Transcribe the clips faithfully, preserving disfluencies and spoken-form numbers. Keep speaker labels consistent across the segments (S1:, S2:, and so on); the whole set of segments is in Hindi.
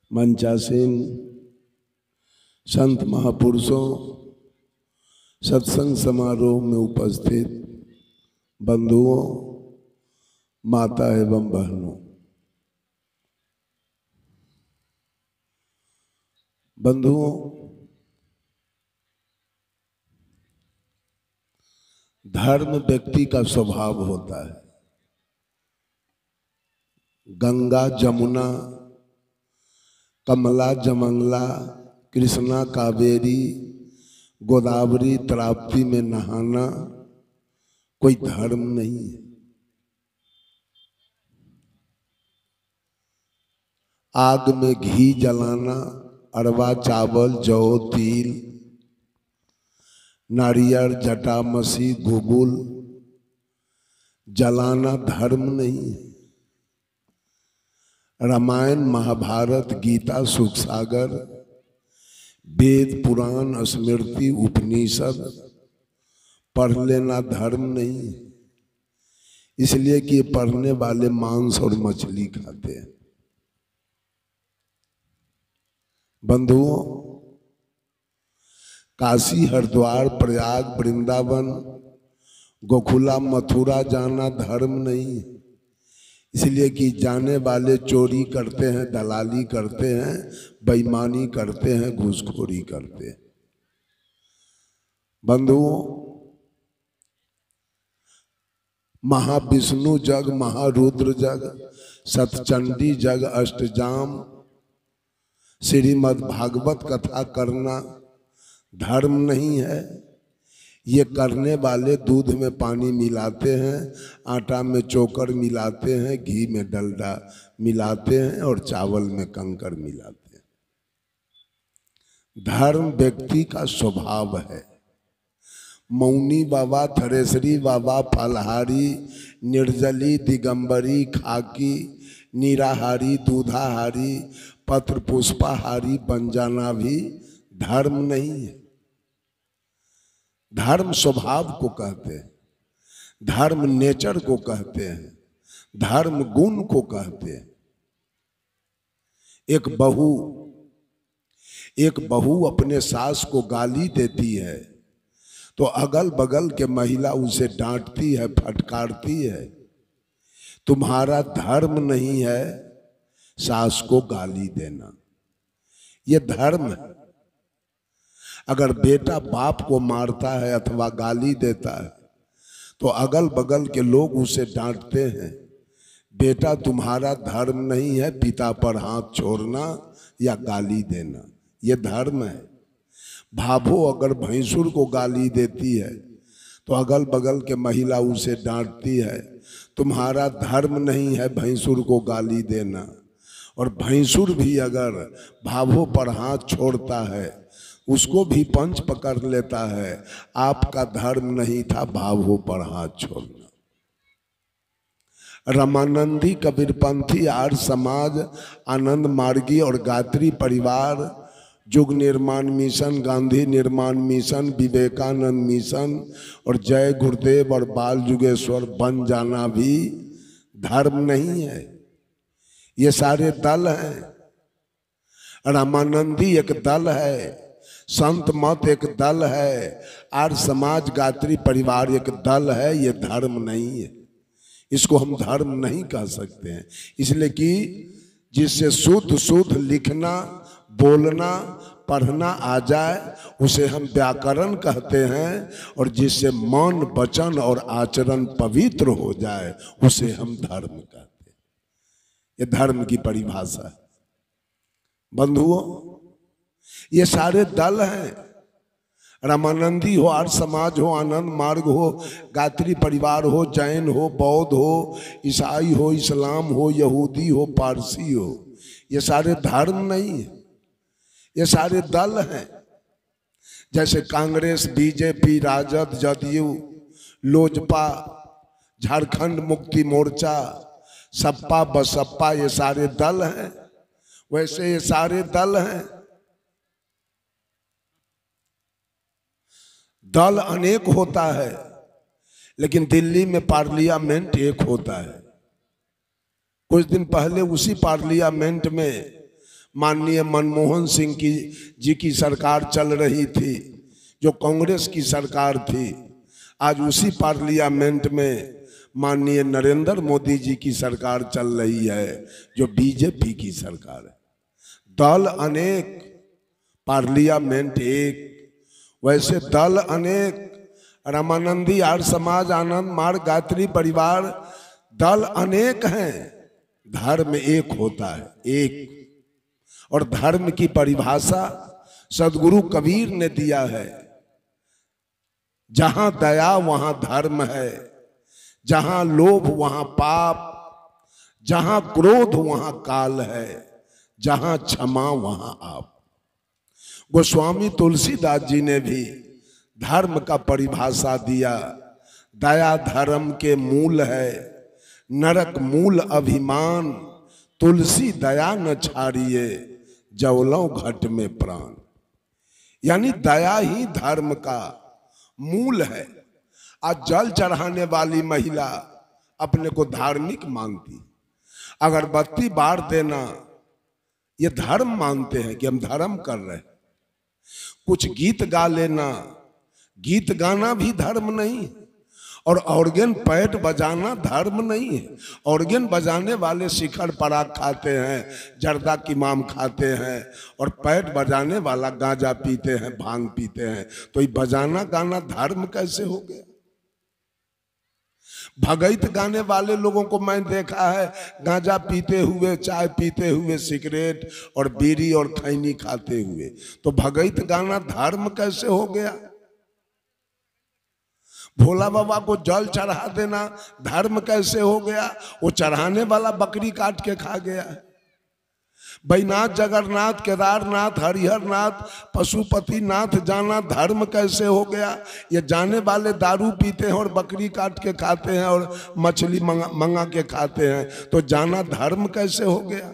S1: मंचासीन संत महापुरुषों, सत्संग समारोह में उपस्थित बंधुओं, माता एवं बहनों, बंधुओं धर्म व्यक्ति का स्वभाव होता है। गंगा जमुना, कमला जमंगला, कृष्णा कावेरी, गोदावरी ताप्ती में नहाना कोई धर्म नहीं है। आग में घी जलाना, अरवा चावल जौ तिल नारियल जटामसी गुगुल जलाना धर्म नहीं है। रामायण महाभारत गीता सुख सागर वेद पुराण स्मृति उपनिषद पढ़ लेना धर्म नहीं है, इसलिए कि पढ़ने वाले मांस और मछली खाते हैं। बंधुओं, काशी हरिद्वार प्रयाग वृंदावन गोकुला मथुरा जाना धर्म नहीं है, इसलिए कि जाने वाले चोरी करते हैं, दलाली करते हैं, बेईमानी करते हैं, घूसखोरी करते हैं। बंधुओं, महाविष्णु जग, महारुद्र जग, सतचंडी जग, अष्टजाम, श्रीमद् भागवत कथा करना धर्म नहीं है। ये करने वाले दूध में पानी मिलाते हैं, आटा में चोकर मिलाते हैं, घी में डलडा मिलाते हैं और चावल में कंकर मिलाते हैं। धर्म व्यक्ति का स्वभाव है। मौनी बाबा, थरेसरी बाबा, फलहारी, निर्जली, दिगंबरी, खाकी, निराहारी, दूधाहारी, पत्र पुष्पाहारी बन जाना भी धर्म नहीं है। धर्म स्वभाव को कहते हैं, धर्म नेचर को कहते हैं, धर्म गुण को कहते हैं। एक बहू एक बहू अपने सास को गाली देती है तो अगल बगल के महिला उसे डांटती है, फटकारती है। तुम्हारा धर्म नहीं है सास को गाली देना, ये धर्म है। अगर बेटा बाप को मारता है अथवा गाली देता है तो अगल बगल के लोग उसे डांटते हैं, बेटा तुम्हारा धर्म नहीं है पिता पर हाथ छोड़ना या गाली देना, ये धर्म है। भाभो अगर भैंसुर को गाली देती है तो अगल बगल के महिला उसे डांटती है, तुम्हारा धर्म नहीं है भैंसुर को गाली देना। और भैंसुर भी अगर भाभो पर हाथ छोड़ता है उसको भी पंच पकड़ लेता है, आपका धर्म नहीं था भाभो पर हाथ छोड़ना। रामानंदी, कबीरपंथी, आर्य समाज, आनंद मार्गी और गायत्री परिवार, युग निर्माण मिशन, गांधी निर्माण मिशन, विवेकानंद मिशन और जय गुरुदेव और बाल युगेश्वर बन जाना भी धर्म नहीं है। ये सारे दल हैं। रामानंदी एक दल है, संत मत एक दल है, आर्य समाज गायत्री परिवार एक दल है, ये धर्म नहीं है। इसको हम धर्म नहीं कह सकते हैं, इसलिए कि जिससे शुद्ध शुद्ध लिखना, बोलना, पढ़ना आ जाए उसे हम व्याकरण कहते हैं, और जिससे मन, वचन और आचरण पवित्र हो जाए उसे हम धर्म कहते हैं। ये धर्म की परिभाषा है। बंधुओं, ये सारे दल हैं। रामानंदी हो, आर्य समाज हो, आनंद मार्ग हो, गायत्री परिवार हो, जैन हो, बौद्ध हो, ईसाई हो, इस्लाम हो, यहूदी हो, पारसी हो, ये सारे धर्म नहीं है, ये सारे दल हैं। जैसे कांग्रेस, बीजेपी, राजद, जदयू, लोजपा, झारखंड मुक्ति मोर्चा, सपा बसपा, ये सारे दल हैं, वैसे ये सारे दल हैं। दल अनेक होता है लेकिन दिल्ली में पार्लियामेंट एक होता है। कुछ दिन पहले उसी पार्लियामेंट में माननीय मनमोहन सिंह की जी की सरकार चल रही थी, जो कांग्रेस की सरकार थी। आज उसी पार्लियामेंट में माननीय नरेंद्र मोदी जी की सरकार चल रही है, जो बीजेपी की सरकार है। दल अनेक, पार्लियामेंट एक। वैसे दल अनेक, रामानंदी आर्य समाज, आनंद मार्ग, गायत्री परिवार, दल अनेक हैं, धर्म एक होता है, एक। और धर्म की परिभाषा सदगुरु कबीर ने दिया है, जहां दया वहां धर्म है, जहां लोभ वहां पाप, जहां क्रोध वहां काल है, जहां क्षमा वहां आप। गोस्वामी तुलसीदास जी ने भी धर्म का परिभाषा दिया, दया धर्म के मूल है, नरक मूल अभिमान, तुलसी दया न छाड़िए, जवलों घट में प्राण। यानी दया ही धर्म का मूल है। आज जल चढ़ाने वाली महिला अपने को धार्मिक मानती, अगरबत्ती बार देना ये धर्म मानते हैं कि हम धर्म कर रहे हैं। कुछ गीत गा लेना, गीत गाना भी धर्म नहीं है। और ऑर्गन पैड बजाना धर्म नहीं है। ऑर्गन बजाने वाले शिखर पराग खाते हैं, जर्दा की माम खाते हैं, और पैड बजाने वाला गांजा पीते हैं, भांग पीते हैं। तो ये बजाना गाना धर्म कैसे हो गया? भगैत गाने वाले लोगों को मैं देखा है गांजा पीते हुए, चाय पीते हुए, सिगरेट और बीड़ी और खैनी खाते हुए। तो भगैत गाना धर्म कैसे हो गया? भोला बाबा को जल चढ़ा देना धर्म कैसे हो गया? वो चढ़ाने वाला बकरी काट के खा गया है। बैनाथ, जगन्नाथ, केदारनाथ, हरिहरनाथ, पशुपतिनाथ जाना धर्म कैसे हो गया? ये जाने वाले दारू पीते हैं और बकरी काट के खाते हैं और मछली मंगा, मंगा के खाते हैं। तो जाना धर्म कैसे हो गया?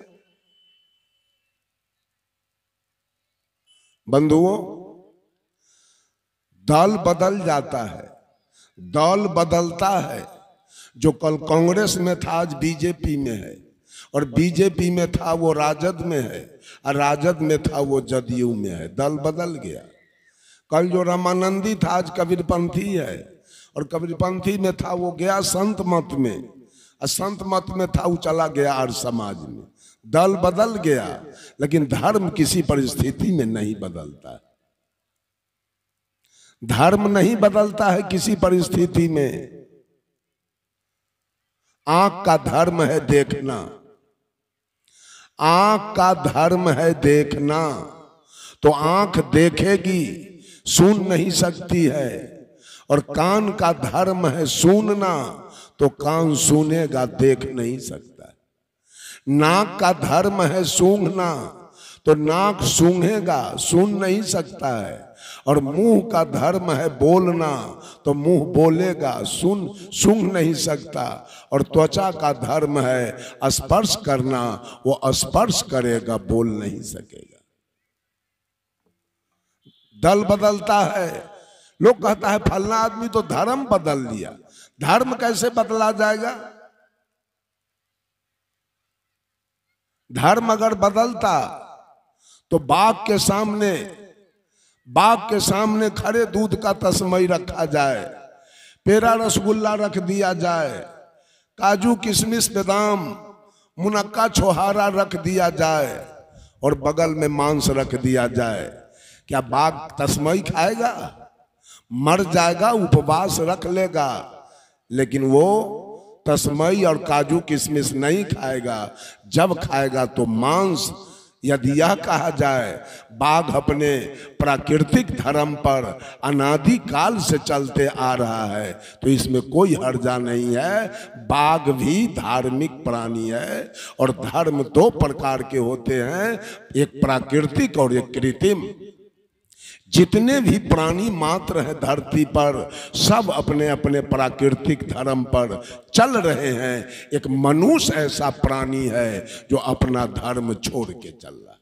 S1: बंधुओं, दल बदल जाता है, दल बदलता है। जो कल कांग्रेस में था आज बीजेपी में है, और बीजेपी में था वो राजद में है, और राजद में था वो जदयू में है। दल बदल गया। कल जो रामानंदी था आज कबीरपंथी है, और कबीरपंथी में था वो गया संत मत में, और संत मत में था वो चला गया आर्य समाज में। दल बदल गया, लेकिन धर्म किसी परिस्थिति में नहीं बदलता है। धर्म नहीं बदलता है किसी परिस्थिति में। आंख का धर्म है देखना, आंख का धर्म है देखना। तो आंख देखेगी, सुन नहीं सकती है। और कान का धर्म है सुनना, तो कान सुनेगा, देख नहीं सकता। नाक का धर्म है सूंघना, तो नाक सूंघेगा, सुन नहीं सकता है। और मुंह का धर्म है बोलना, तो मुंह बोलेगा, सुन सूंघ नहीं सकता। और त्वचा का धर्म है स्पर्श करना, वो स्पर्श करेगा, बोल नहीं सकेगा। दल बदलता है। लोग कहता है फलना आदमी तो धर्म बदल लिया। धर्म कैसे बदला जाएगा? धर्म अगर बदलता तो बाघ के सामने बाघ के सामने खड़े दूध का तस्मई रखा जाए, पेड़ा रसगुल्ला रख दिया जाए, काजू किशमिश बादाम मुनक्का छोहारा रख दिया जाए, और बगल में मांस रख दिया जाए। क्या बाघ तस्मई खाएगा? मर जाएगा, उपवास रख लेगा, लेकिन वो तस्मई और काजू किशमिश नहीं खाएगा। जब खाएगा तो मांस। यदि यह कहा जाए बाघ अपने प्राकृतिक धर्म पर अनादि काल से चलते आ रहा है, तो इसमें कोई हर्जा नहीं है। बाघ भी धार्मिक प्राणी है, और धर्म दो प्रकार के होते हैं, एक प्राकृतिक और एक कृत्रिम। जितने भी प्राणी मात्र हैं धरती पर, सब अपने अपने प्राकृतिक धर्म पर चल रहे हैं। एक मनुष्य ऐसा प्राणी है जो अपना धर्म छोड़ के चल रहा है।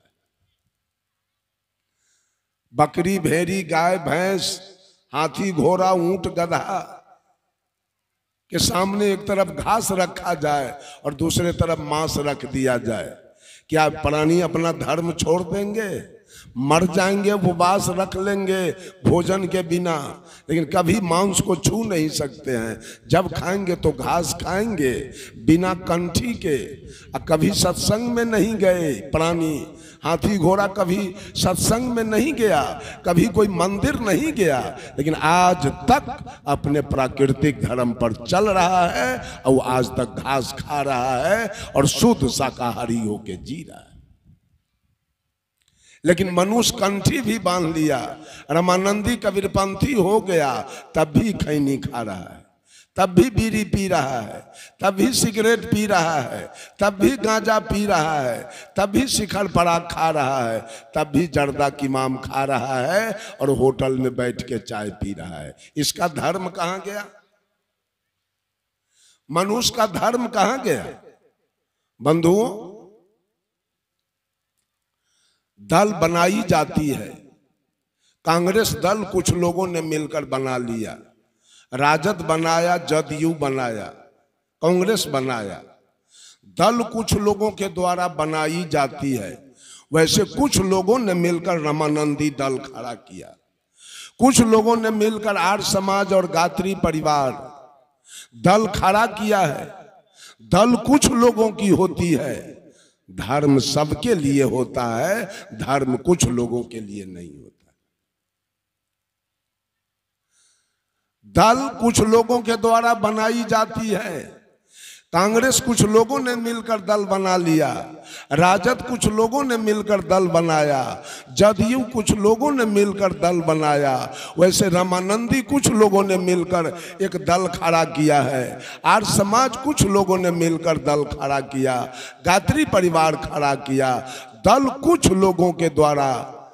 S1: बकरी, भेड़ी, गाय, भैंस, हाथी, घोड़ा, ऊंट, गधा के सामने एक तरफ घास रखा जाए और दूसरे तरफ मांस रख दिया जाए। क्या प्राणी अपना धर्म छोड़ देंगे? मर जाएंगे, उपवास रख लेंगे भोजन के बिना, लेकिन कभी मांस को छू नहीं सकते हैं। जब खाएंगे तो घास खाएंगे बिना कंठी के। कभी सत्संग में नहीं गए प्राणी, हाथी घोड़ा कभी सत्संग में नहीं गया, कभी कोई मंदिर नहीं गया, लेकिन आज तक अपने प्राकृतिक धर्म पर चल रहा है और आज तक घास खा रहा है और शुद्ध शाकाहारी होके जी रहा है। लेकिन मनुष्य कंठी भी बांध लिया, रामानंदी कबीरपंथी हो गया, तब भी खैनी खा रहा है, तब भी बीड़ी पी रहा है, तब भी सिगरेट पी रहा है, तब भी गांजा पी रहा है, तब भी शिखर पराग खा रहा है, तब भी जर्दा की माम खा रहा है और होटल में बैठ के चाय पी रहा है। इसका धर्म कहां गया? मनुष्य का धर्म कहां गया? बंधुओं, दल बनाई जाती है। कांग्रेस दल कुछ लोगों ने मिलकर बना लिया, राजद बनाया, जदयू बनाया, कांग्रेस बनाया। दल कुछ लोगों के द्वारा बनाई जाती है, वैसे कुछ लोगों ने मिलकर रामानंदी दल खड़ा किया, कुछ लोगों ने मिलकर आर्य समाज और गात्री परिवार दल खड़ा किया है। दल कुछ लोगों की होती है, धर्म सबके लिए होता है, धर्म कुछ लोगों के लिए नहीं होता। दल कुछ लोगों के द्वारा बनाई जाती है। कांग्रेस कुछ लोगों ने मिलकर दल बना लिया, राजद कुछ लोगों ने मिलकर दल बनाया, जदयू कुछ लोगों ने मिलकर दल बनाया, वैसे रामानंदी कुछ लोगों ने मिलकर एक दल खड़ा किया है, आर्य समाज कुछ लोगों ने मिलकर दल खड़ा किया, गात्री परिवार खड़ा किया। दल कुछ लोगों के द्वारा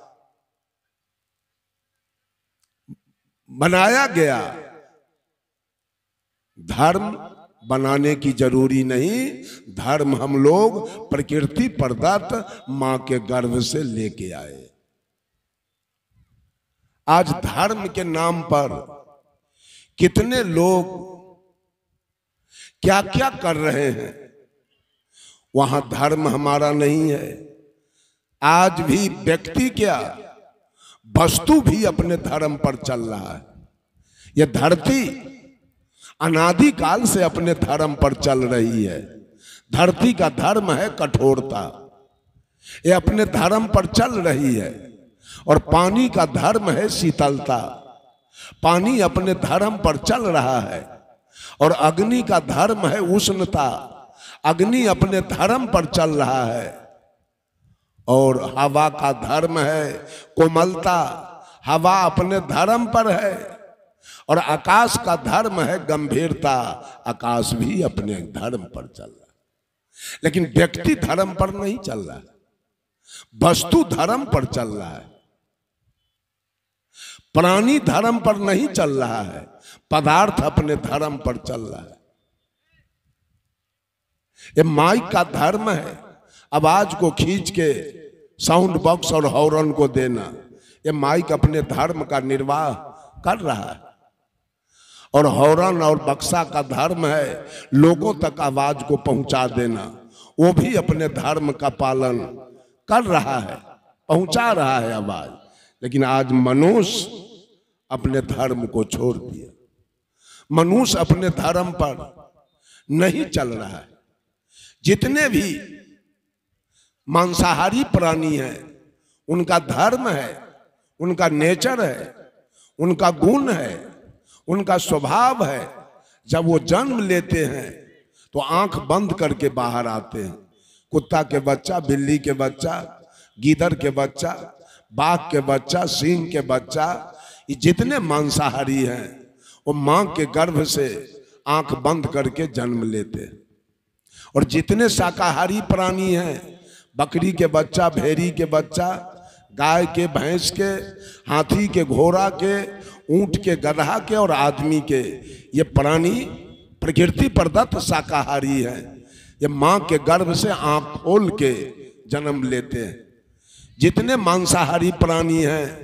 S1: बनाया गया, धर्म बनाने की जरूरी नहीं। धर्म हम लोग प्रकृति प्रदत्त मां के गर्भ से लेके आए। आज धर्म के नाम पर कितने लोग क्या क्या कर रहे हैं, वहां धर्म हमारा नहीं है। आज भी व्यक्ति क्या, वस्तु भी अपने धर्म पर चल रहा है। यह धरती अनादि काल से अपने धर्म पर चल रही है। धरती का धर्म है कठोरता, ये अपने धर्म पर चल रही है। और पानी का धर्म है शीतलता, पानी अपने धर्म पर चल रहा है। और अग्नि का धर्म है उष्णता, अग्नि अपने धर्म पर चल रहा है। और हवा का धर्म है कोमलता, हवा अपने धर्म पर है। और आकाश का धर्म है गंभीरता, आकाश भी अपने धर्म पर चल रहा है। लेकिन व्यक्ति धर्म पर नहीं चल रहा है, वस्तु धर्म पर चल रहा है। प्राणी धर्म पर नहीं चल रहा है, पदार्थ अपने धर्म पर चल रहा है। ये माइक का धर्म है आवाज को खींच के साउंड बॉक्स और हॉर्न को देना। ये माइक अपने धर्म का निर्वाह कर रहा है। और हॉर्न और बक्सा का धर्म है लोगों तक आवाज को पहुंचा देना, वो भी अपने धर्म का पालन कर रहा है, पहुंचा रहा है आवाज। लेकिन आज मनुष्य अपने धर्म को छोड़ दिया, मनुष्य अपने धर्म पर नहीं चल रहा है। जितने भी मांसाहारी प्राणी हैं उनका धर्म है, उनका नेचर है, उनका गुण है, उनका स्वभाव है। जब वो जन्म लेते हैं तो आंख बंद करके बाहर आते हैं। कुत्ता के बच्चा, बिल्ली के बच्चा, गीदड़ के बच्चा, बाघ के बच्चा, सिंह के बच्चा, ये जितने मांसाहारी हैं वो मां के गर्भ से आंख बंद करके जन्म लेते हैं। और जितने शाकाहारी प्राणी हैं, बकरी के बच्चा, भेड़ी के बच्चा, गाय के, भैंस के, हाथी के, घोड़ा के, ऊंट के, गधा के और आदमी के, ये प्राणी प्रकृति प्रदत्त शाकाहारी हैं। ये मां के गर्भ से आंख खोल के जन्म लेते हैं। जितने मांसाहारी प्राणी हैं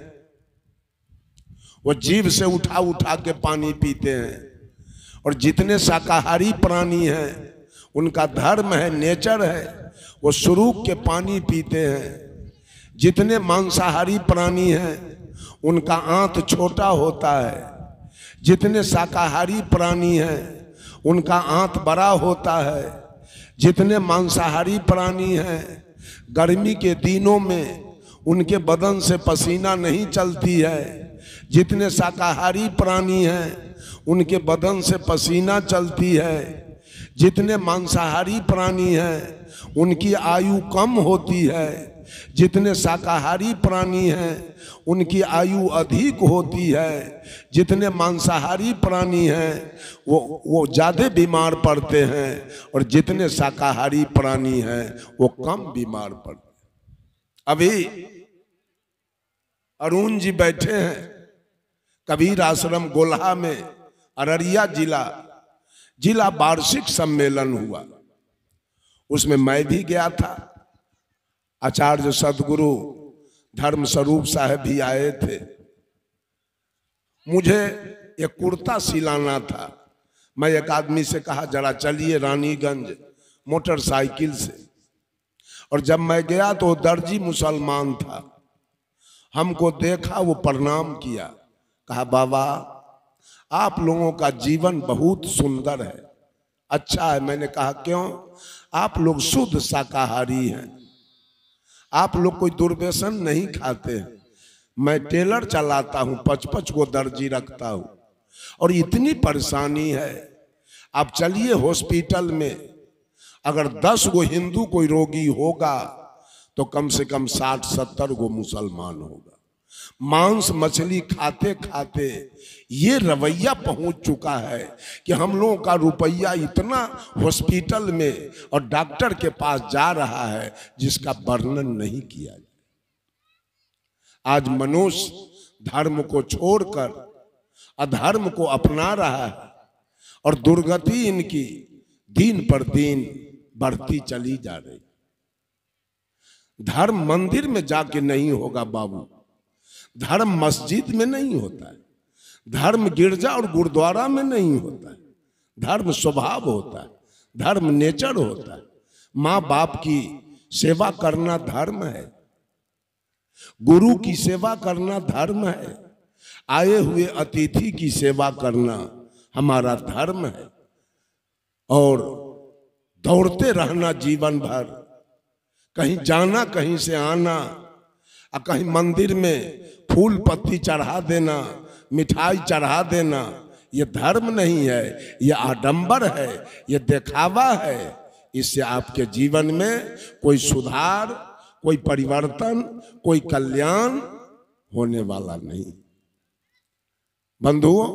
S1: वो जीभ से उठा उठा के पानी पीते हैं। और जितने शाकाहारी प्राणी हैं उनका धर्म है, नेचर है। वो सुरूक के पानी पीते हैं। जितने मांसाहारी प्राणी हैं उनका आंत छोटा होता है। जितने शाकाहारी प्राणी हैं उनका आंत बड़ा होता है। जितने मांसाहारी प्राणी हैं गर्मी के दिनों में उनके बदन से पसीना नहीं चलती है। जितने शाकाहारी प्राणी हैं उनके बदन से पसीना चलती है। जितने मांसाहारी प्राणी हैं उनकी आयु कम होती है। जितने शाकाहारी प्राणी हैं उनकी आयु अधिक होती है। जितने मांसाहारी प्राणी हैं वो वो ज़्यादा बीमार पड़ते हैं और जितने शाकाहारी प्राणी हैं वो कम बीमार पड़ते हैं। अभी अरुण जी बैठे हैं कबीर आश्रम गोल्हा में, अररिया जिला जिला वार्षिक सम्मेलन हुआ, उसमें मैं भी गया था। आचार्य सदगुरु धर्म स्वरूप साहब भी आए थे। मुझे एक कुर्ता सिलाना था। मैं एक आदमी से कहा जरा चलिए रानीगंज मोटरसाइकिल से, और जब मैं गया तो वो दर्जी मुसलमान था। हमको देखा, वो प्रणाम किया, कहा बाबा आप लोगों का जीवन बहुत सुंदर है, अच्छा है। मैंने कहा क्यों? आप लोग शुद्ध शाकाहारी हैं, आप लोग कोई दुर्व्यसन नहीं खाते हैं। मैं टेलर चलाता हूं, पच पच को दर्जी रखता हूं और इतनी परेशानी है। आप चलिए हॉस्पिटल में, अगर दस गो हिंदू कोई रोगी होगा तो कम से कम साठ सत्तर गो मुसलमान होगा। मांस मछली खाते खाते ये रवैया पहुंच चुका है कि हम लोगों का रुपया इतना हॉस्पिटल में और डॉक्टर के पास जा रहा है जिसका वर्णन नहीं किया जाए। आज मनुष्य धर्म को छोड़कर अधर्म को अपना रहा है और दुर्गति इनकी दिन पर दिन बढ़ती चली जा रही। धर्म मंदिर में जाके नहीं होगा बाबू, धर्म मस्जिद में नहीं होता है, धर्म गिरजा और गुरुद्वारा में नहीं होता है। धर्म स्वभाव होता है, धर्म नेचर होता है। माँ बाप की सेवा करना धर्म है, गुरु की सेवा करना धर्म है, आए हुए अतिथि की सेवा करना हमारा धर्म है। और दौड़ते रहना जीवन भर, कहीं जाना कहीं से आना, और कहीं मंदिर में फूल पत्ती चढ़ा देना, मिठाई चढ़ा देना, ये धर्म नहीं है, ये आडंबर है, ये दिखावा है। इससे आपके जीवन में कोई सुधार, कोई परिवर्तन, कोई कल्याण होने वाला नहीं। बंधुओं,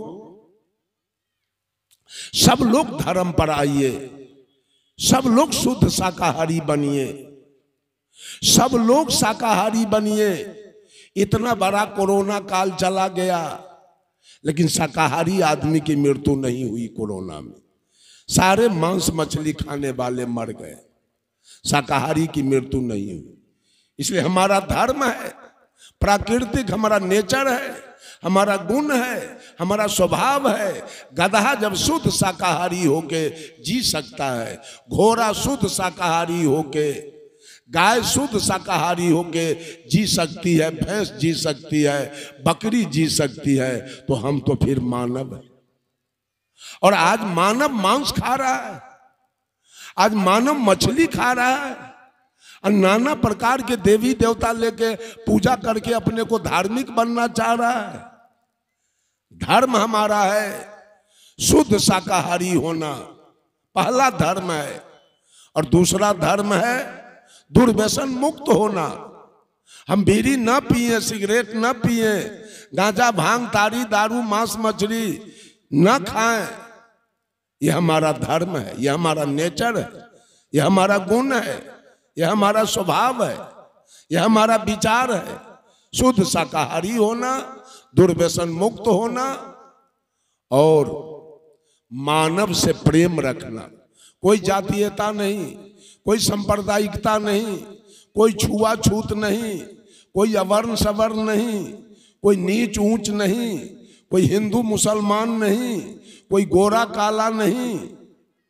S1: सब लोग धर्म पर आइए, सब लोग शुद्ध शाकाहारी बनिए, सब लोग शाकाहारी बनिए। इतना बड़ा कोरोना काल चला गया लेकिन शाकाहारी आदमी की मृत्यु नहीं हुई कोरोना में। सारे मांस मछली खाने वाले मर गए, शाकाहारी की मृत्यु नहीं हुई। इसलिए हमारा धर्म है, प्राकृतिक हमारा नेचर है, हमारा गुण है, हमारा स्वभाव है। गधा जब शुद्ध शाकाहारी होके जी सकता है, घोड़ा शुद्ध शाकाहारी होके, गाय शुद्ध शाकाहारी होके जी सकती है, भैंस जी सकती है, बकरी जी सकती है, तो हम तो फिर मानव है। और आज मानव मांस खा रहा है, आज मानव मछली खा रहा है और नाना प्रकार के देवी देवता लेके पूजा करके अपने को धार्मिक बनना चाह रहा है। धर्म हमारा है शुद्ध शाकाहारी होना, पहला धर्म है। और दूसरा धर्म है दुर्व्यसन मुक्त होना। हम बीड़ी न पिए, सिगरेट न पिए, गांजा भांग ताड़ी दारू मांस मछली न खाएं। यह हमारा धर्म है, यह हमारा नेचर है, यह हमारा गुण है, यह हमारा स्वभाव है, यह हमारा विचार है। शुद्ध शाकाहारी होना, दुर्व्यसन मुक्त होना और मानव से प्रेम रखना। कोई जातीयता नहीं, कोई सांप्रदायिकता नहीं, कोई छुआछूत नहीं, कोई अवर्ण सवर्ण नहीं, कोई नीच ऊंच नहीं, कोई हिंदू मुसलमान नहीं, कोई गोरा काला नहीं।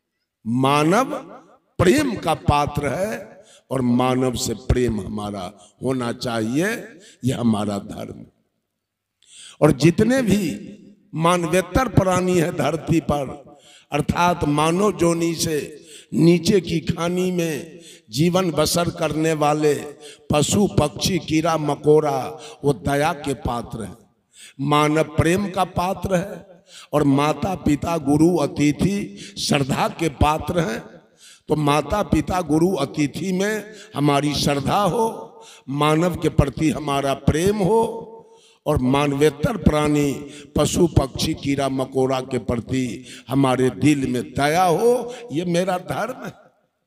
S1: मानव प्रेम का पात्र है और मानव से प्रेम हमारा होना चाहिए, यह हमारा धर्म। और जितने भी मानवेतर प्राणी है धरती पर, अर्थात मानव जोनी से नीचे की खानी में जीवन बसर करने वाले पशु पक्षी कीड़ा मकोड़ा, वो दया के पात्र हैं, मानव प्रेम का पात्र है और माता पिता गुरु अतिथि श्रद्धा के पात्र हैं। तो माता पिता गुरु अतिथि में हमारी श्रद्धा हो, मानव के प्रति हमारा प्रेम हो और मानवेतर प्राणी पशु पक्षी कीड़ा मकोड़ा के प्रति हमारे दिल में दया हो, ये मेरा धर्म है।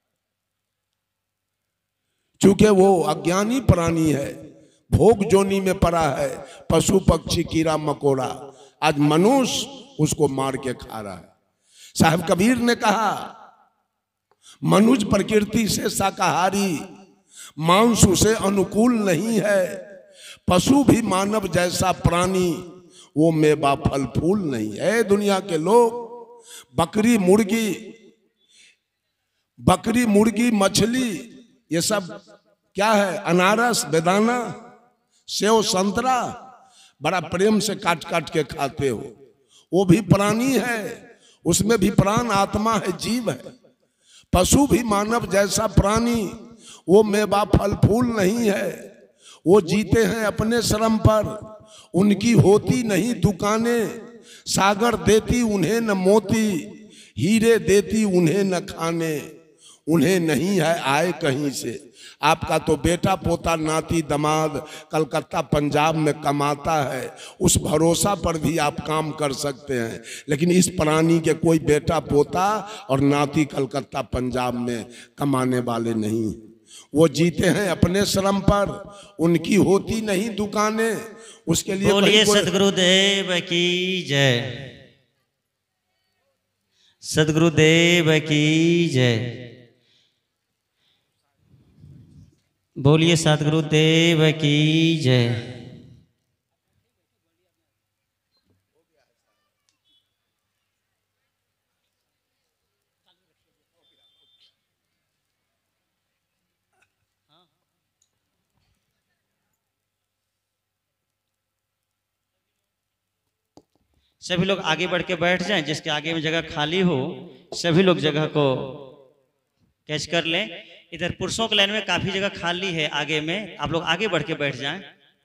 S1: चूंकि वो अज्ञानी प्राणी है, भोग जोनी में पड़ा है, पशु पक्षी कीड़ा मकोड़ा, आज मनुष्य उसको मार के खा रहा है। साहब कबीर ने कहा, मनुष्य प्रकृति से शाकाहारी, मांस उसे अनुकूल नहीं है, पशु भी मानव जैसा प्राणी, वो मेवा फल फूल नहीं है। दुनिया के लोग बकरी मुर्गी बकरी मुर्गी मछली ये सब क्या है, अनारस बेदाना सेव संतरा बड़ा प्रेम से काट काट के खाते हो, वो भी प्राणी है, उसमें भी प्राण आत्मा है, जीव है। पशु भी मानव जैसा प्राणी, वो मेवा फल फूल नहीं है, वो जीते हैं अपने श्रम पर, उनकी होती नहीं दुकानें, सागर देती उन्हें न मोती, हीरे देती उन्हें न खाने, उन्हें नहीं है आए कहीं से। आपका तो बेटा पोता नाती दमाद कलकत्ता पंजाब में कमाता है, उस भरोसा पर भी आप काम कर सकते हैं, लेकिन इस प्राणी के कोई बेटा पोता और नाती कलकत्ता पंजाब में कमाने वाले नहीं। वो जीते हैं अपने श्रम पर, उनकी होती नहीं दुकानें, उसके लिए
S2: बोलिए सदगुरुदेव की जय, सदगुरुदेव की जय, बोलिए सदगुरुदेव की जय। सभी लोग आगे बढ़ के बैठ जाएं, जिसके आगे में जगह खाली हो सभी लोग जगह को कैच कर लें। इधर पुरुषों के लाइन में काफी जगह खाली है, आगे में आप लोग आगे बढ़ के बैठ जाएं।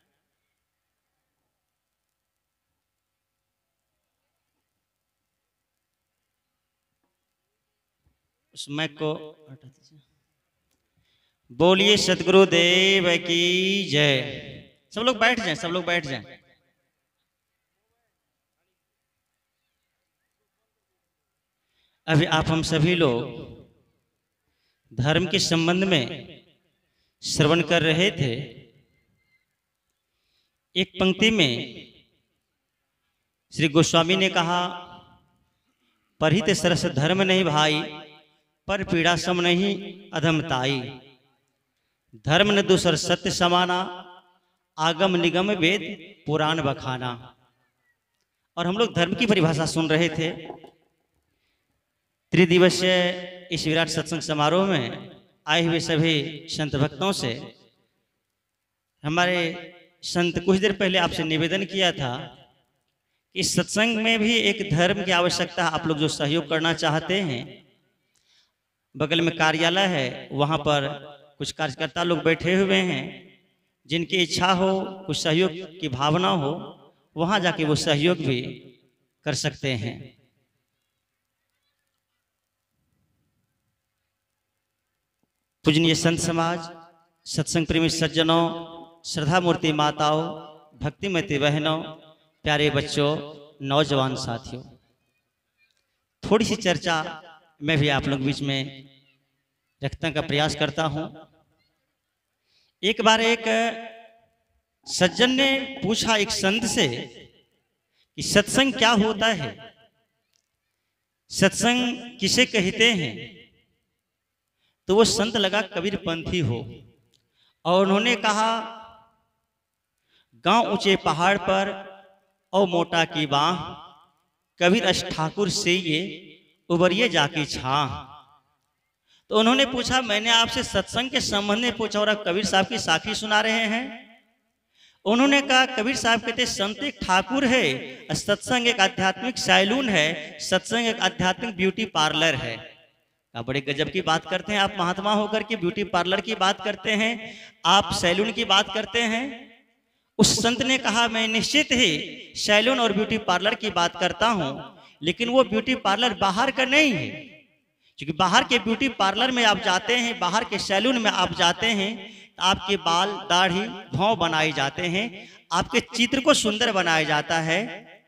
S2: उस माइक को हटा दीजिए। बोलिए सदगुरुदेव की जय। सब लोग बैठ जाएं, सब लोग बैठ जाएं। अभी आप हम सभी लोग धर्म के संबंध में श्रवण कर रहे थे। एक पंक्ति में श्री गोस्वामी ने कहा, परिहित सरस धर्म नहीं भाई, पर पीड़ा सम नहीं अधमताई, धर्म न दूसर सत्य समाना, आगम निगम वेद पुराण बखाना। और हम लोग धर्म की परिभाषा सुन रहे थे। त्रिदिवसीय इस विराट सत्संग समारोह में आए हुए सभी संत भक्तों से हमारे संत कुछ देर पहले आपसे निवेदन किया था कि इस सत्संग में भी एक धर्म की आवश्यकता है। आप लोग जो सहयोग करना चाहते हैं, बगल में कार्यालय है, वहां पर कुछ कार्यकर्ता लोग बैठे हुए हैं, जिनकी इच्छा हो, कुछ सहयोग की भावना हो, वहां जाके वो सहयोग भी कर सकते हैं। पूजनीय संत समाज, सत्संग प्रेमी सज्जनों, श्रद्धा मूर्ति माताओं, भक्तिमती बहनों, प्यारे बच्चों, नौजवान साथियों, थोड़ी सी चर्चा मैं भी आप लोग बीच में रखने का प्रयास करता हूं। एक बार एक सज्जन ने पूछा एक संत से कि सत्संग क्या होता है, सत्संग किसे कहते हैं। तो वो संत लगा कबीर पंथी हो, और उन्होंने कहा, गांव ऊंचे पहाड़ पर और मोटा की बाह, कबीर अष्ट ठाकुर से ये उबरिए जाके छाह, तो उन्होंने पूछा, मैंने आपसे सत्संग के संबंध में पूछा और आप कबीर साहब की साखी सुना रहे हैं। उन्होंने कहा, कबीर साहब कहते संत एक ठाकुर है, सत्संग एक आध्यात्मिक सैलून है, सत्संग एक आध्यात्मिक ब्यूटी पार्लर है। आप बड़े गजब की बात करते हैं, आप महात्मा होकर के ब्यूटी पार्लर की बात करते हैं, आप सैलून की बात करते हैं। उस संत ने कहा, मैं निश्चित ही सैलून और ब्यूटी पार्लर की बात करता हूं, लेकिन वो ब्यूटी पार्लर बाहर का नहीं है, क्योंकि बाहर के ब्यूटी पार्लर में आप जाते हैं, बाहर के सैलून में आप जाते हैं तो आपके बाल, दाढ़ी, भौं बनाए जाते हैं, आपके चित्र को सुंदर बनाया जाता है।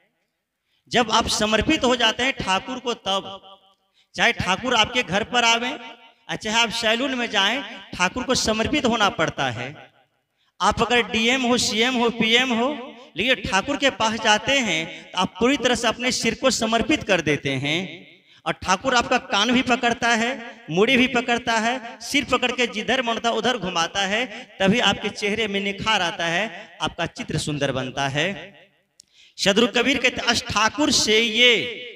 S2: जब आप समर्पित हो जाते हैं ठाकुर को, तब चाहे ठाकुर आपके घर पर आवे, चाहे आप सैलून में जाएं, ठाकुर को समर्पित होना पड़ता है। आप अगर डीएम हो, सीएम हो, पीएम हो, लेकिन ठाकुर के पास जाते हैं तो आप पूरी तरह से अपने सिर को समर्पित कर देते हैं, और ठाकुर आपका कान भी पकड़ता है, मुड़ी भी पकड़ता है, सिर पकड़ के जिधर मनता उधर घुमाता है, तभी आपके चेहरे में निखार आता है, आपका चित्र सुंदर बनता है। सदगुरु कबीर कहते, अष्ट ठाकुर से ये,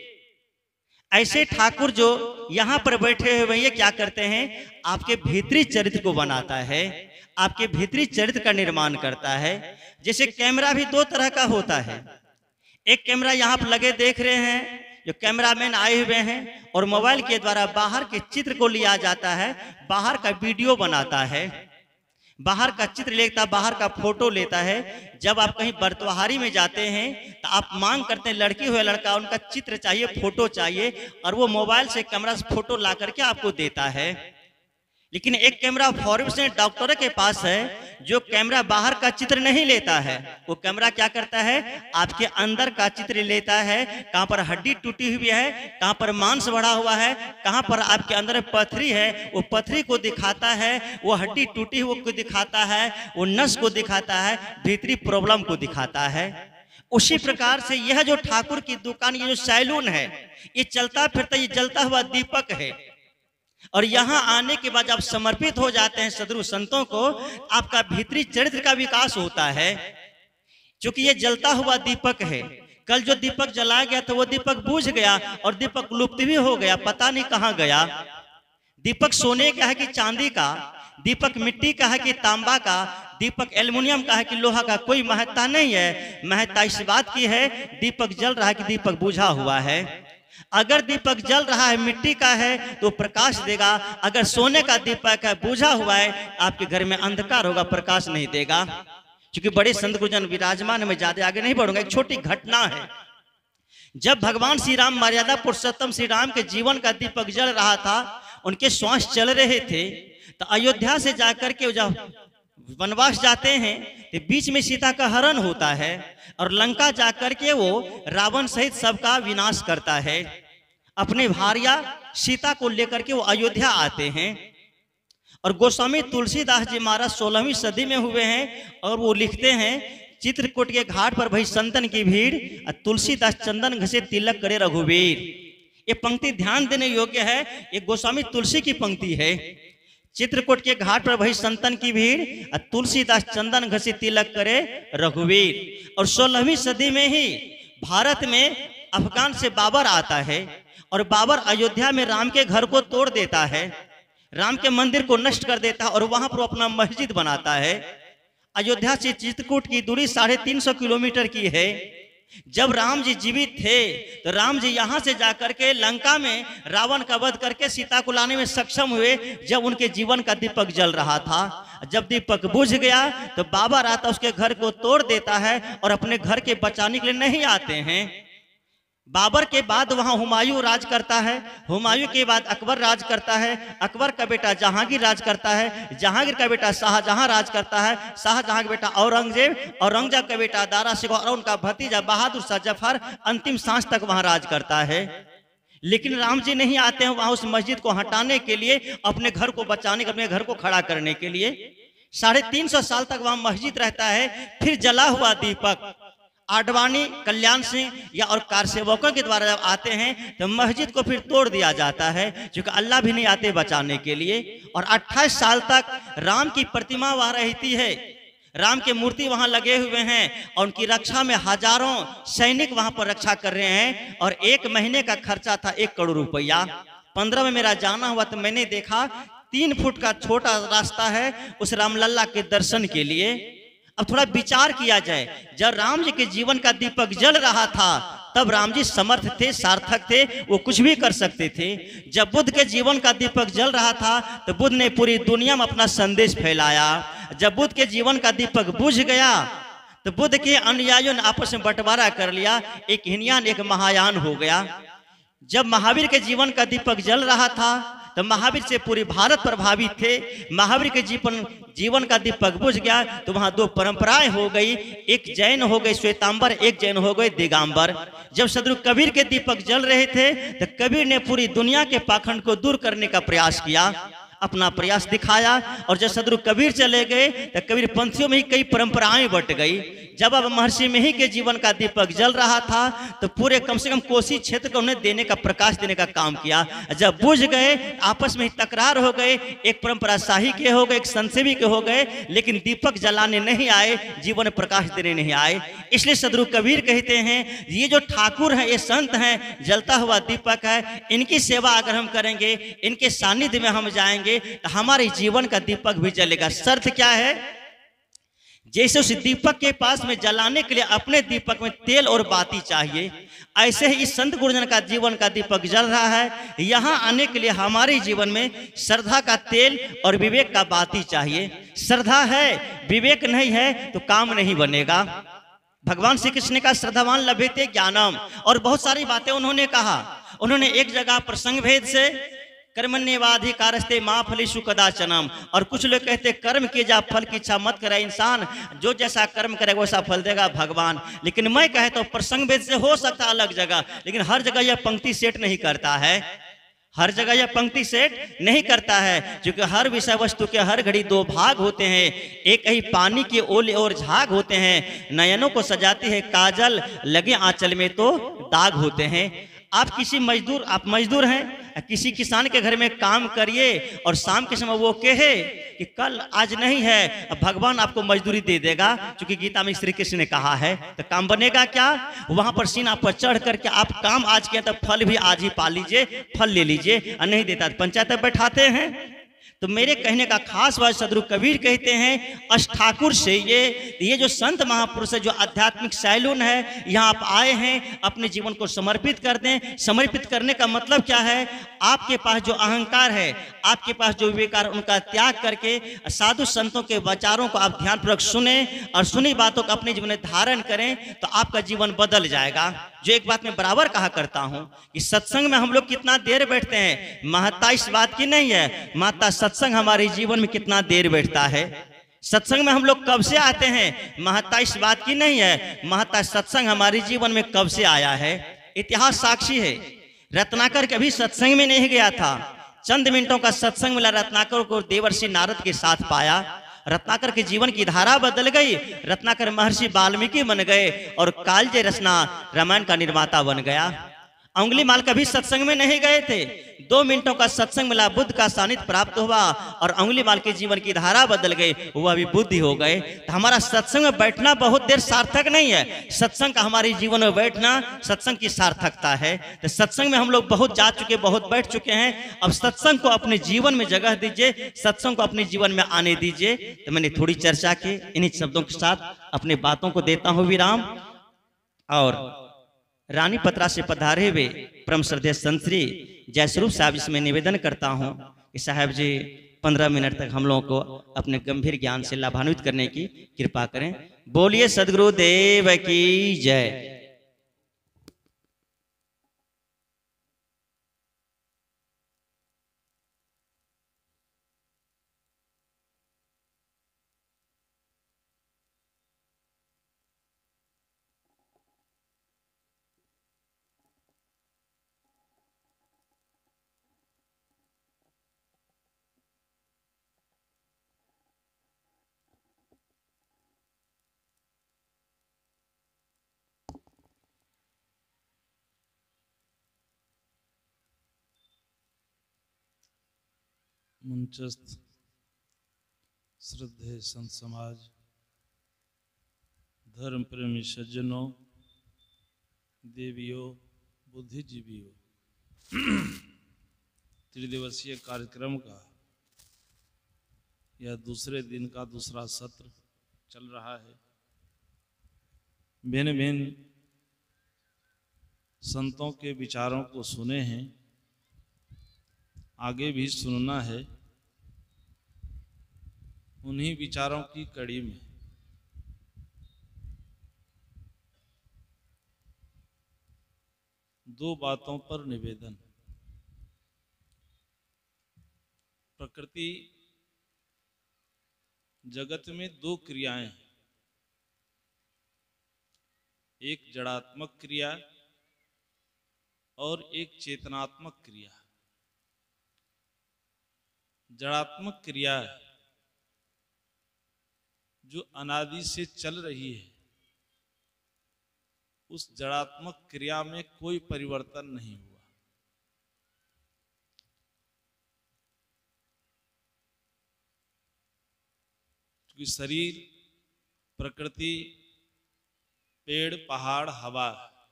S2: ऐसे ठाकुर जो यहाँ पर बैठे हुए ये क्या करते हैं, आपके भीतरी चरित्र को बनाता है, आपके भीतरी चरित्र का निर्माण करता है। जैसे कैमरा भी दो तरह का होता है, एक कैमरा यहाँ पर लगे देख रहे हैं, जो कैमरामैन आए हुए हैं, और मोबाइल के द्वारा बाहर के चित्र को लिया जाता है, बाहर का वीडियो बनाता है, बाहर का चित्र लेता, बाहर का फोटो लेता है। जब आप कहीं बरतवारी में जाते हैं तो आप मांग करते हैं, लड़की हो या लड़का, उनका चित्र चाहिए, फोटो चाहिए, और वो मोबाइल से कैमरा से फोटो ला करके आपको देता है। लेकिन एक कैमरा फॉरेन डॉक्टरों के पास है, जो कैमरा बाहर का चित्र नहीं लेता है, वो कैमरा क्या करता है, आपके अंदर का चित्र लेता है, कहां पर हड्डी टूटी हुई है, कहां पर मांस बढ़ा हुआ है, कहां पर आपके अंदर पथरी है, वो पथरी को दिखाता है, वो हड्डी टूटी हुई को दिखाता है, वो नस को दिखाता है, भीतरी प्रॉब्लम को दिखाता है। उसी प्रकार से यह जो ठाकुर की दुकान, ये जो सैलून है, ये चलता फिरता, ये जलता हुआ दीपक है। और यहाँ आने के बाद जब समर्पित हो जाते हैं सदगुरु संतों को, आपका भीतरी चरित्र का विकास होता है। क्योंकि ये जलता हुआ दीपक है, कल जो दीपक जलाया गया था वो दीपक बुझ गया, और दीपक लुप्त भी हो गया, पता नहीं कहाँ गया। दीपक सोने का है कि चांदी का, दीपक मिट्टी का है कि तांबा का, दीपक एल्युमिनियम का है कि लोहा का, कोई महत्ता नहीं है। महत्ता इस बात की है, दीपक जल रहा है कि दीपक बुझा हुआ है। अगर दीपक जल रहा है, मिट्टी का है, तो प्रकाश देगा। अगर सोने का दीपक है, बुझा हुआ है, आपके घर में अंधकार होगा, प्रकाश नहीं देगा। क्योंकि बड़े संत गुरुजन विराजमान, में ज्यादा आगे नहीं बढ़ूंगा, एक छोटी घटना है। जब भगवान श्री राम, मर्यादा पुरुषोत्तम श्री राम के जीवन का दीपक जल रहा था, उनके श्वास चल रहे थे, तो अयोध्या से जाकर के जब वनवास जाते हैं तो बीच में सीता का हरण होता है, और लंका जाकर के वो रावण सहित सबका विनाश करता है। अपने भार्या सीता को लेकर के वो अयोध्या आते हैं, और गोस्वामी तुलसीदास जी महाराज सोलहवीं सदी में हुए हैं, और वो लिखते हैं, चित्रकूट के घाट पर भई संतन की भीड़, तुलसीदास चंदन घसे तिलक करे रघुवीर। ये पंक्ति ध्यान देने योग्य है, ये गोस्वामी तुलसी की पंक्ति है। चित्रकूट के घाट पर भई संतन की भीड़, तुलसीदास चंदन घसे तिलक करे रघुवीर। और सोलहवीं सदी में ही भारत में अफगान से बाबर आता है, और बाबर अयोध्या में राम के घर को तोड़ देता है, राम के मंदिर को नष्ट कर देता है, और वहां पर अपना मस्जिद बनाता है। अयोध्या से चित्रकूट की दूरी साढ़े तीन सौ किलोमीटर की है। जब राम जी जीवित थे तो राम जी यहाँ से जाकर के लंका में रावण का वध करके सीता को लाने में सक्षम हुए, जब उनके जीवन का दीपक जल रहा था। जब दीपक बुझ गया तो बाबर आता, उसके घर को तोड़ देता है, और अपने घर के बचाने के लिए नहीं आते हैं। बाबर के बाद वहां हुमायूं राज करता है, हुमायूं के बाद अकबर राज करता है, अकबर का बेटा जहांगीर राज करता है, जहांगीर का बेटा शाहजहां राज करता है, शाहजहां का बेटा औरंगजेब, औरंगजेब का बेटा दारा शिकोह, और उनका भतीजा बहादुर शाह जफर अंतिम सांस तक वहां राज करता है। लेकिन राम जी नहीं आते हैं वहां उस मस्जिद को हटाने के लिए, अपने घर को बचाने, अपने घर को खड़ा करने के लिए। साढ़े तीन सौ साल तक वहां मस्जिद रहता है। फिर जला हुआ दीपक आडवाणी, कल्याण सिंह या और कार सेवकों के द्वारा जब आते हैं तो मस्जिद को फिर तोड़ दिया जाता है, क्योंकि अल्लाह भी नहीं आते बचाने के लिए। और अट्ठाईस साल तक राम की प्रतिमा वहां रहती है, राम के मूर्ति वहां लगे हुए हैं, और उनकी रक्षा में हजारों सैनिक वहां पर रक्षा कर रहे हैं। और एक महीने का खर्चा था एक करोड़ रुपया। पंद्रह में मेरा जाना हुआ तो मैंने देखा तीन फुट का छोटा रास्ता है उस रामलल्ला के दर्शन के लिए। अब थोड़ा विचार किया जाए, जब राम जी के जीवन का दीपक जल रहा था तब राम जी समर्थ थे, सार्थक थे, वो कुछ भी कर सकते थे। जब बुद्ध के जीवन का दीपक जल रहा था तो बुद्ध ने पूरी दुनिया में अपना संदेश फैलाया। जब बुद्ध के जीवन का दीपक बुझ गया तो बुद्ध के अनुयायियों ने आपस में बंटवारा कर लिया, एक हीनयान एक महायान हो गया। जब महावीर के जीवन का दीपक जल रहा था तो महावीर से पूरी भारत प्रभावित थे। महावीर के जीवन जीवन का दीपक बुझ गया तो वहां दो परंपराएं हो गई, एक जैन हो गए श्वेतांबर, एक जैन हो गए दिगंबर। जब सदगुरु कबीर के दीपक जल रहे थे तो कबीर ने पूरी दुनिया के पाखंड को दूर करने का प्रयास किया, अपना प्रयास दिखाया। और जब सदगुरु कबीर चले गए तो कबीर पंथियों में ही कई परंपराएं बट गई। जब अब महर्षि में ही के जीवन का दीपक जल रहा था तो पूरे कम से कम कोसी क्षेत्र को उन्हें देने का, प्रकाश देने का काम किया। जब बुझ गए आपस में ही तकरार हो गए, एक परंपरा शाही के हो गए, एक संतसेवी के हो गए, लेकिन दीपक जलाने नहीं आए, जीवन प्रकाश देने नहीं आए। इसलिए सदगुरु कबीर कहते हैं ये जो ठाकुर हैं, ये संत हैं, जलता हुआ दीपक है, इनकी सेवा अगर हम करेंगे, इनके सानिध्य में हम जाएंगे तो हमारे जीवन का दीपक भी जलेगा। शर्त क्या है? जैसे उस दीपक के पास में जलाने के लिए अपने दीपक में तेल और बाती चाहिए, ऐसे ही इस संत गुरुजन का जीवन का दीपक जल रहा है। यहाँ आने के लिए हमारे जीवन में श्रद्धा का तेल और विवेक का बाती चाहिए। श्रद्धा है, विवेक नहीं है तो काम नहीं बनेगा। भगवान श्री कृष्ण का श्रद्धावान लभेते ज्ञानम, और बहुत सारी बातें उन्होंने कहा। उन्होंने एक जगह प्रसंग भेद से कर्मण्येवाधिकारस्ते मां फलेषु कदाचनम, और कुछ लोग कहते कर्म किए जा, फल की इच्छा मत करे, इंसान जो जैसा कर्म करेगा वैसा फल देगा भगवान। लेकिन मैं कहता हूं प्रसंग भेद से हो सकता अलग जगह, लेकिन हर जगह यह पंक्ति सेट नहीं करता है, हर जगह यह पंक्ति सेट नहीं करता है। क्योंकि हर विषय वस्तु के हर घड़ी दो भाग होते हैं, एक ही पानी के ओले और झाग होते हैं। नयनों को सजाती है काजल, लगे आंचल में तो दाग होते हैं। आप किसी मजदूर आप मजदूर हैं, किसी किसान के घर में काम करिए और शाम के समय वो कहे कि कल आज नहीं है, भगवान आपको मजदूरी दे देगा, क्योंकि गीता में श्री कृष्ण ने कहा है, तो काम बनेगा क्या? वहां पर सीना पर चढ़ करके आप काम आज किया तो फल भी आज ही पा लीजिए, फल ले लीजिए, और नहीं देता तो पंचायत में बैठाते हैं। तो मेरे कहने का खास बात सदगुरु कबीर कहते हैं अष्ठाकुर से ये ये जो संत महापुरुष है, जो आध्यात्मिक सैलून है, यहाँ आप आए हैं, अपने जीवन को समर्पित कर दें। समर्पित करने का मतलब क्या है? आपके पास जो अहंकार है, आपके पास जो विवेकार, उनका त्याग करके साधु संतों के विचारों को आप ध्यानपूर्वक सुने और सुनी बातों को अपने जीवन में धारण करें तो आपका जीवन बदल जाएगा। जो एक बात मैं बराबर कहा करता हूं कि सत्संग में हम लोग कितना देर बैठते हैं, महत्ता इस बात की नहीं है, महत्ता सत्संग हमारे जीवन में कितना देर बैठता है। सत्संग में हम लोग कब से आते हैं, महत्ता इस बात की नहीं है, महत्ता सत्संग हमारे जीवन में कब से आया है। इतिहास साक्षी है, रत्नाकर कभी सत्संग में नहीं गया था, चंद मिनटों का सत्संग मिला, रत्नाकर को देवर्षि नारद के साथ पाया। रत्नाकर के जीवन की धारा बदल गई, रत्नाकर महर्षि वाल्मीकि बन गए और कालजय रचना रामायण का निर्माता बन गया। अंगुलीमाल कभी सत्संग में नहीं गए थे, दो मिनटों का सत्संग मिला, बुद्ध का सानिध्य प्राप्त हुआ और अंगुलीमाल के जीवन की धारा बदल गई, वो अभी बुद्धि हो गए। तो हमारा सत्संग में बैठना बहुत देर सार्थक नहीं है, सत्संग का हमारे जीवन में बैठना सत्संग की सार्थकता है। तो सत्संग में हम लोग बहुत जा चुके, बहुत बैठ चुके हैं, अब सत्संग को अपने जीवन में जगह दीजिए, सत्संग को अपने जीवन में आने दीजिए। तो मैंने थोड़ी चर्चा की, इन्हीं शब्दों के साथ अपने बातों को देता हूँ विराम। और रानी पत्रा से पधारे हुए परम श्रद्धेय संत श्री जयस्वरूप साहब इसमें निवेदन करता हूं कि साहब जी पंद्रह मिनट तक हम लोगों को अपने गंभीर ज्ञान से लाभान्वित करने की कृपा करें। बोलिए सदगुरु देव की जय।
S3: मंचस्थ श्रद्धेय संत समाज, धर्म प्रेमी सज्जनों, देवियों, बुद्धिजीवियों, त्रिदिवसीय कार्यक्रम का यह दूसरे दिन का दूसरा सत्र चल रहा है। भिन्न भिन्न संतों के विचारों को सुने हैं, आगे भी सुनना है। उन्हीं विचारों की कड़ी में दो बातों पर निवेदन। प्रकृति जगत में दो क्रियाएं हैं, एक जड़ात्मक क्रिया और एक चेतनात्मक क्रिया। जड़ात्मक क्रिया जो अनादि से चल रही है, उस जड़ात्मक क्रिया में कोई परिवर्तन नहीं हुआ। क्योंकि शरीर, प्रकृति, पेड़, पहाड़, हवा,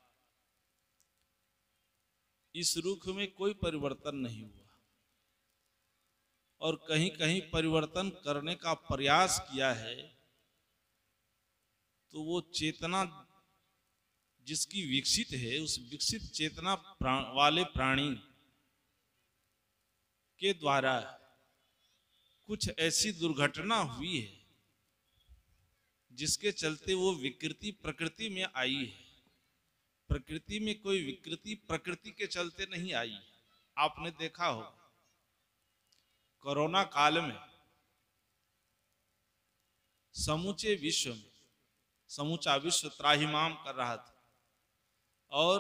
S3: इस रुख में कोई परिवर्तन नहीं हुआ। और कहीं कहीं परिवर्तन करने का प्रयास किया है, तो वो चेतना जिसकी विकसित है, उस विकसित चेतना प्राण, वाले प्राणी के द्वारा कुछ ऐसी दुर्घटना हुई है जिसके चलते वो विकृति प्रकृति में आई है। प्रकृति में कोई विकृति प्रकृति के चलते नहीं आई। आपने देखा हो कोरोना काल में समूचे विश्व में समूचा विश्व त्राहिमाम कर रहा था और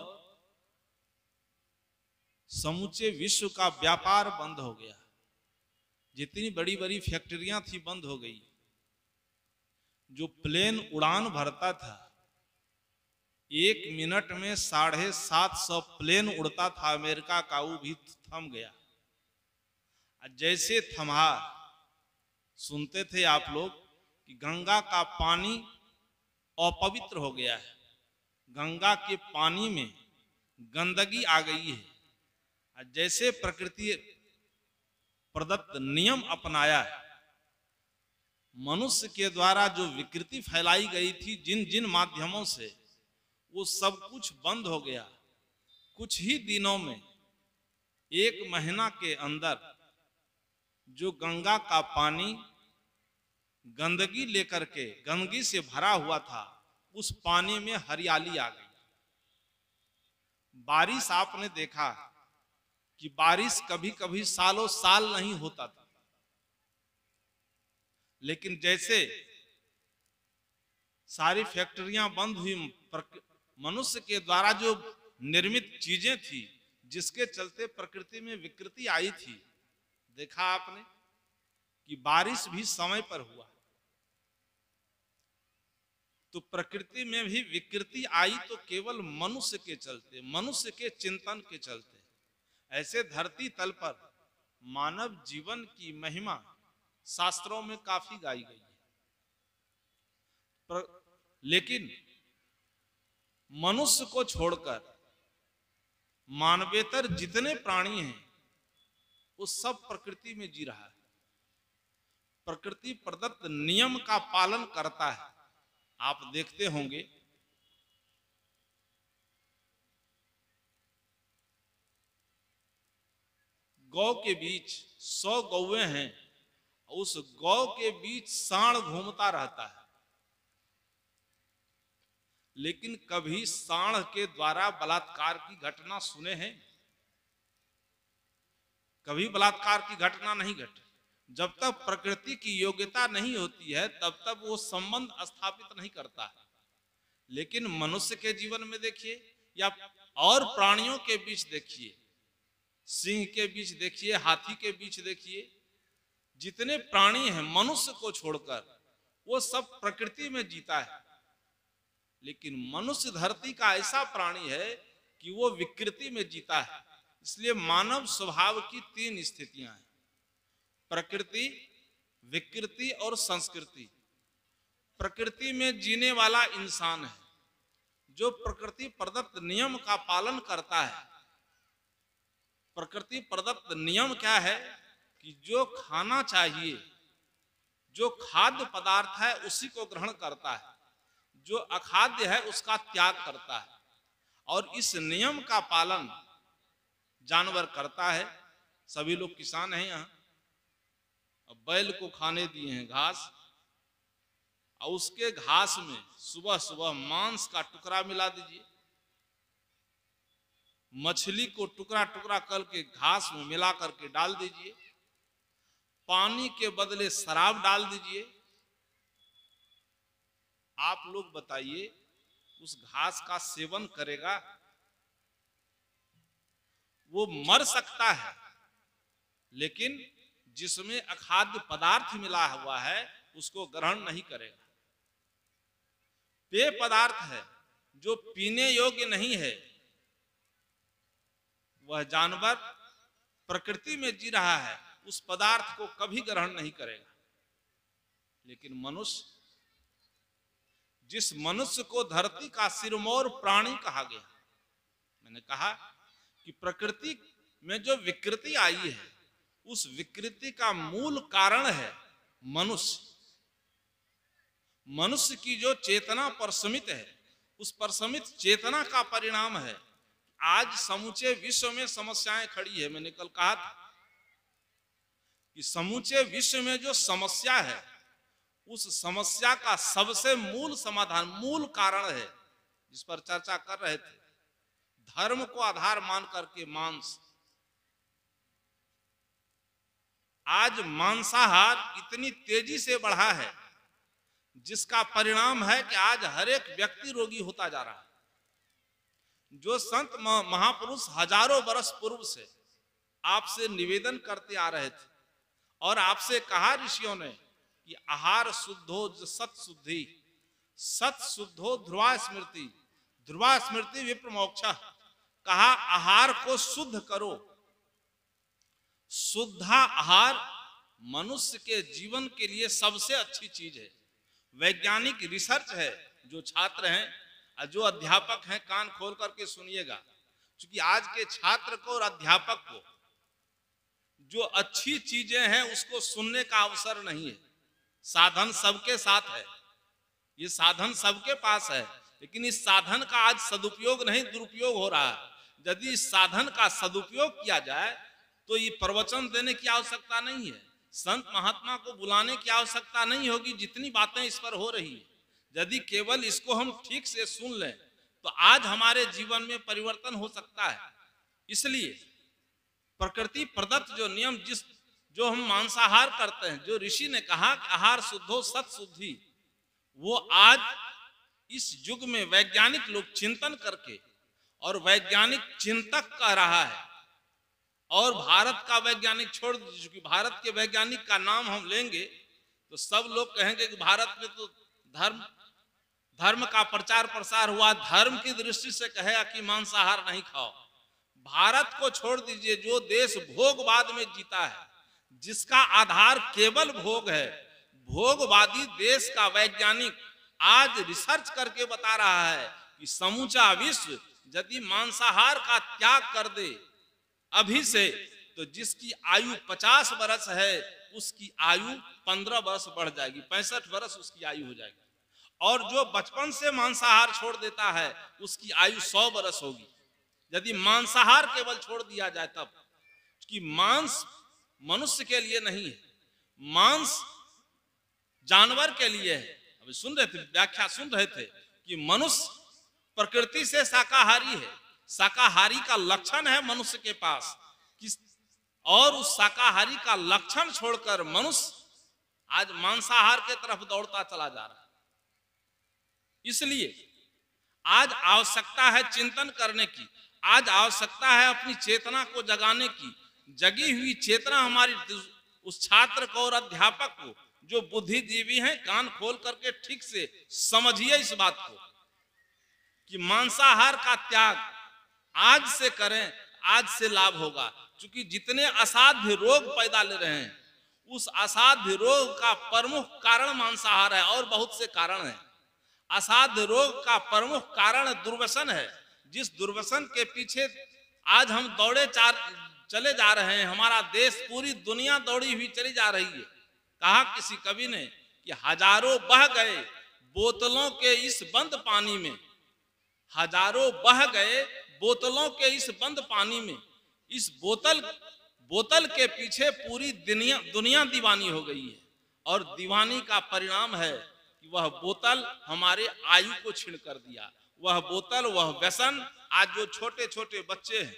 S3: समूचे विश्व का व्यापार बंद हो गया। जितनी बड़ी बड़ी फैक्ट्रियां थी बंद हो गई। जो प्लेन उड़ान भरता था, एक मिनट में साढ़े सात सौ प्लेन उड़ता था अमेरिका का, वो भी थम गया। जैसे थमा, सुनते थे आप लोग कि गंगा का पानी अपवित्र हो गया है, गंगा के पानी में गंदगी आ गई है। जैसे प्रकृति प्रदत्त नियम अपनाया, मनुष्य के द्वारा जो विकृति फैलाई गई थी जिन जिन माध्यमों से, वो सब कुछ बंद हो गया। कुछ ही दिनों में, एक महीना के अंदर जो गंगा का पानी गंदगी लेकर के, गंदगी से भरा हुआ था, उस पानी में हरियाली आ गई। बारिश आपने देखा कि बारिश कभी कभी सालों साल नहीं होता था, लेकिन जैसे सारी फैक्ट्रियां बंद हुई, मनुष्य के द्वारा जो निर्मित चीजें थी जिसके चलते प्रकृति में विकृति आई थी, देखा आपने कि बारिश भी समय पर हुआ। तो प्रकृति में भी विकृति आई तो केवल मनुष्य के चलते, मनुष्य के चिंतन के चलते। ऐसे धरती तल पर मानव जीवन की महिमा शास्त्रों में काफी गाई गई है, पर, लेकिन मनुष्य को छोड़कर मानवेतर जितने प्राणी हैं वो सब प्रकृति में जी रहा है, प्रकृति प्रदत्त नियम का पालन करता है। आप देखते होंगे गौ के बीच सौ गौएं हैं, उस गौ के बीच सांड घूमता रहता है, लेकिन कभी सांड के द्वारा बलात्कार की घटना सुने हैं? कभी बलात्कार की घटना नहीं घटी। जब तक प्रकृति की योग्यता नहीं होती है तब तक वो संबंध स्थापित नहीं करता है। लेकिन मनुष्य के जीवन में देखिए, या और प्राणियों के बीच देखिए, सिंह के बीच देखिए, हाथी के बीच देखिए, जितने प्राणी हैं मनुष्य को छोड़कर वो सब प्रकृति में जीता है। लेकिन मनुष्य धरती का ऐसा प्राणी है कि वो विकृति में जीता है। इसलिए मानव स्वभाव की तीन स्थितियां हैं, प्रकृति, विकृति और संस्कृति। प्रकृति में जीने वाला इंसान है जो प्रकृति प्रदत्त नियम का पालन करता है, प्रकृति प्रदत्त नियम क्या है कि जो खाना चाहिए, जो खाद्य पदार्थ है उसी को ग्रहण करता है, जो अखाद्य है उसका त्याग करता है। और इस नियम का पालन जानवर करता है। सभी लोग किसान हैं यहाँ, अब बैल को खाने दिए हैं घास, और उसके घास में सुबह सुबह मांस का टुकड़ा मिला दीजिए, मछली को टुकड़ा टुकड़ा करके घास में मिला करके डाल दीजिए, पानी के बदले शराब डाल दीजिए। आप लोग बताइए उस घास का सेवन करेगा? वो मर सकता है, लेकिन जिसमें अखाद्य पदार्थ मिला हुआ है उसको ग्रहण नहीं करेगा। पेय पदार्थ है जो पीने योग्य नहीं है, वह जानवर प्रकृति में जी रहा है, उस पदार्थ को कभी ग्रहण नहीं करेगा। लेकिन मनुष्य, जिस मनुष्य को धरती का सिरमौर प्राणी कहा गया, मैंने कहा कि प्रकृति में जो विकृति आई है उस विकृति का मूल कारण है मनुष्य। मनुष्य की जो चेतना परसमित है, उस परसमित चेतना का परिणाम है आज समूचे विश्व में समस्याएं खड़ी है। मैंने कल कहा था कि समूचे विश्व में जो समस्या है उस समस्या का सबसे मूल समाधान, मूल कारण है, जिस पर चर्चा कर रहे थे, धर्म को आधार मान करके मांस। आज मांसाहार इतनी तेजी से बढ़ा है जिसका परिणाम है कि आज हर एक व्यक्ति रोगी होता जा रहा है। जो संत महापुरुष हजारों वर्ष पूर्व से आपसे निवेदन करते आ रहे थे और आपसे कहा ऋषियों ने कि आहार शुद्धो सत शुद्धि, सत शुद्धो ध्रुवा स्मृति, ध्रुवा स्मृति विप्र मोक्ष। कहा आहार को शुद्ध करो। शुद्धा आहार मनुष्य के जीवन के लिए सबसे अच्छी चीज है। वैज्ञानिक रिसर्च है। जो छात्र हैं और जो अध्यापक हैं कान खोल करके सुनिएगा, क्योंकि आज के छात्र को और अध्यापक को जो अच्छी चीजें हैं उसको सुनने का अवसर नहीं है। साधन सबके साथ है, ये साधन सबके पास है, लेकिन इस साधन का आज सदुपयोग नहीं दुरुपयोग हो रहा है। यदि इस साधन का सदुपयोग किया जाए तो ये प्रवचन देने की आवश्यकता नहीं है, संत महात्मा को बुलाने की आवश्यकता नहीं होगी, जितनी बातें इस पर हो रही है। यदि केवल इसको हम ठीक से सुन लें तो आज हमारे जीवन में परिवर्तन हो सकता है। इसलिए प्रकृति प्रदत्त जो नियम, जिस जो हम मांसाहार करते हैं, जो ऋषि ने कहा कि आहार शुद्धो सत शुद्धि, वो आज इस युग में वैज्ञानिक लोग चिंतन करके, और वैज्ञानिक चिंतक कह रहा है, और भारत का वैज्ञानिक छोड़ दीजिए, क्योंकि भारत के वैज्ञानिक का नाम हम लेंगे तो सब लोग कहेंगे कि भारत में तो धर्म धर्म का प्रचार प्रसार हुआ, धर्म की दृष्टि से कहेगा कि मांसाहार नहीं खाओ। भारत को छोड़ दीजिए, जो देश भोगवाद में जीता है, जिसका आधार केवल भोग है, भोगवादी देश का वैज्ञानिक आज रिसर्च करके बता रहा है कि समूचा विश्व यदि मांसाहार का त्याग कर दे अभी से, तो जिसकी आयु पचास वर्ष है उसकी आयु पंद्रह वर्ष बढ़ जाएगी, पैंसठ वर्ष उसकी आयु हो जाएगी। और जो बचपन से मांसाहार छोड़ देता है उसकी आयु सौ वर्ष होगी, यदि मांसाहार केवल छोड़ दिया जाए तब। कि मांस मनुष्य के लिए नहीं है, मांस जानवर के लिए है। अभी सुन रहे थे, व्याख्या सुन रहे थे कि मनुष्य प्रकृति से शाकाहारी है, शाकाहारी का लक्षण है मनुष्य के पास, किस और उस शाकाहारी का लक्षण छोड़कर मनुष्य आज मांसाहार के तरफ दौड़ता चला जा रहा है। इसलिए आज आवश्यकता है चिंतन करने की, आज आवश्यकता है अपनी चेतना को जगाने की। जगी हुई चेतना हमारी उस छात्र को और अध्यापक को, जो बुद्धिजीवी हैं, कान खोल करके ठीक से समझिए इस बात को कि मांसाहार का त्याग आज से करें, आज से लाभ होगा। क्योंकि जितने असाध्य रोग पैदा ले रहे हैं उस असाध्य रोग का प्रमुख कारण मांसाहार है, और बहुत से कारण हैं। असाध्य रोग का प्रमुख कारण दुर्व्यसन है, जिस दुर्व्यसन के पीछे आज हम दौड़े चार चले जा रहे हैं, हमारा देश पूरी दुनिया दौड़ी हुई चली जा रही है। कहा किसी कवि ने कि हजारों बह गए बोतलों के इस बंद पानी में, हजारों बह गए बोतलों के इस बंद पानी में, इस बोतल बोतल के पीछे पूरी दुनिया दुनिया दीवानी हो गई है। और दीवानी का परिणाम है कि वह बोतल हमारे आयु को छीन कर दिया। वह बोतल, वह व्यसन, आज जो छोटे छोटे बच्चे हैं,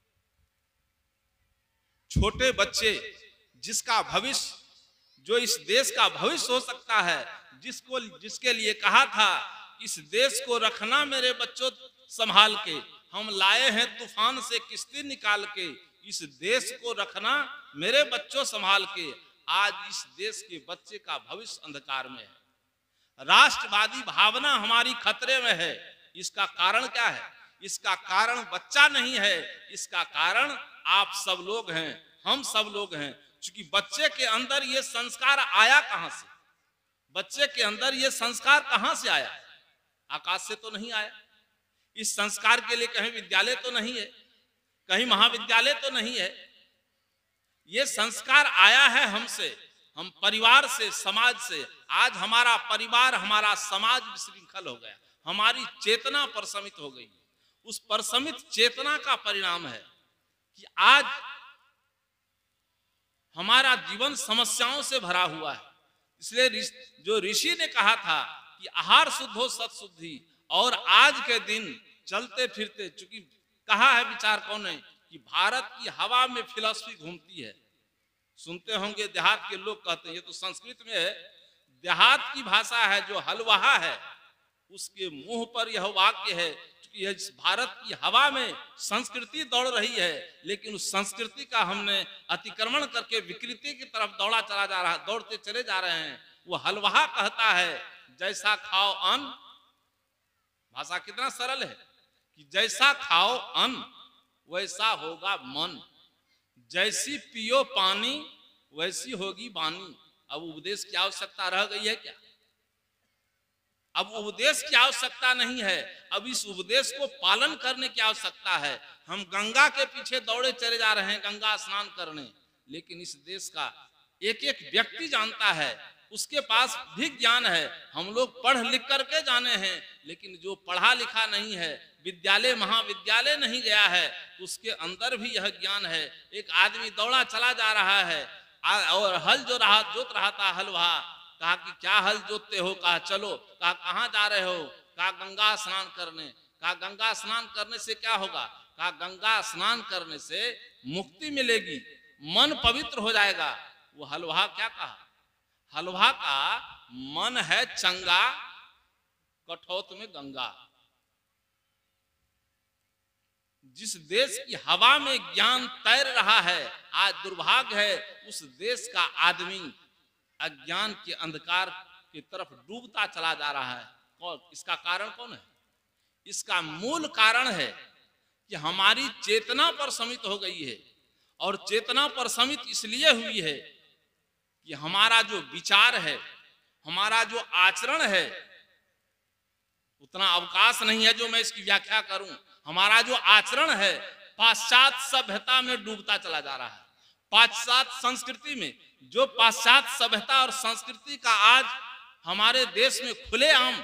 S3: छोटे बच्चे जिसका भविष्य, जो इस देश का भविष्य हो सकता है, जिसको जिसके लिए कहा था इस देश को रखना मेरे बच्चों संभाल के, हम लाए हैं तूफान से किश्ती निकाल के, इस देश को रखना मेरे बच्चों संभाल के। आज इस देश के बच्चे का भविष्य अंधकार में है। राष्ट्रवादी भावना हमारी खतरे में है। इसका कारण क्या है? इसका कारण बच्चा नहीं है, इसका कारण आप सब लोग हैं, हम सब लोग हैं। क्योंकि बच्चे के अंदर ये संस्कार आया कहां से? बच्चे के अंदर ये संस्कार कहां से आया? आकाश से तो नहीं आया। इस संस्कार के लिए कहीं विद्यालय तो नहीं है, कहीं महाविद्यालय तो नहीं है। ये संस्कार आया है हमसे, हम परिवार से, समाज से। आज हमारा परिवार, हमारा समाज विशृंखल हो गया, हमारी चेतना परसमित हो गई। उस परसमित चेतना का परिणाम है कि आज हमारा जीवन समस्याओं से भरा हुआ है। इसलिए जो ऋषि ने कहा था कि आहार शुद्ध हो सत शुद्धि, और आज के दिन चलते फिरते, चूंकि कहा है विचार कौन है कि भारत की हवा में फिलॉसफी घूमती है। सुनते होंगे देहात के लोग कहते हैं, ये तो संस्कृत में है, देहात की भाषा है, जो हलवाहा है उसके मुंह पर यह वाक्य है कि भारत की हवा में संस्कृति दौड़ रही है, लेकिन उस संस्कृति का हमने अतिक्रमण करके विकृति की तरफ दौड़ा चला जा रहा, दौड़ते चले जा रहे हैं। वो हलवाहा कहता है जैसा खाओ अन्न, भाषा कितना सरल है कि जैसा खाओ अन्न वैसा होगा मन, जैसी पियो पानी वैसी होगी वाणी। अब उपदेश की आवश्यकता रह गई है क्या? अब उपदेश की आवश्यकता नहीं है, अब इस उपदेश को पालन करने की आवश्यकता है। हम गंगा के पीछे दौड़े चले जा रहे हैं गंगा स्नान करने, लेकिन इस देश का एक एक व्यक्ति जानता है, उसके पास भी ज्ञान है। हम लोग पढ़ लिख करके जाने हैं, लेकिन जो पढ़ा लिखा नहीं है, विद्यालय महाविद्यालय नहीं गया है, उसके अंदर भी यह ज्ञान है। एक आदमी दौड़ा चला जा रहा है और हल जो रहा जोत रहा था हलवा, कहा कि क्या हल जोतते हो? कहा चलो। कहा कहाँ जा रहे हो? कहा गंगा स्नान करने। कहा गंगा स्नान करने से क्या होगा? कहा गंगा स्नान करने से मुक्ति मिलेगी, मन पवित्र हो जाएगा। वो हलवा क्या कहा? हलवा का मन है चंगा, कठौत में गंगा। जिस देश की हवा में ज्ञान तैर रहा है, आज दुर्भाग्य है उस देश का आदमी अज्ञान के अंधकार की तरफ डूबता चला जा रहा है। और इसका कारण कौन है? इसका मूल कारण है कि हमारी चेतना पर समित हो गई है। और चेतना पर समित इसलिए हुई है कि हमारा जो विचार है, हमारा जो आचरण है, उतना अवकाश नहीं है जो मैं इसकी व्याख्या करूं। हमारा जो आचरण है पाश्चात्य सभ्यता में डूबता चला जा रहा है। पाश्चात्य संस्कृति में, जो पाश्चात्य सभ्यता और संस्कृति का आज हमारे देश में खुलेआम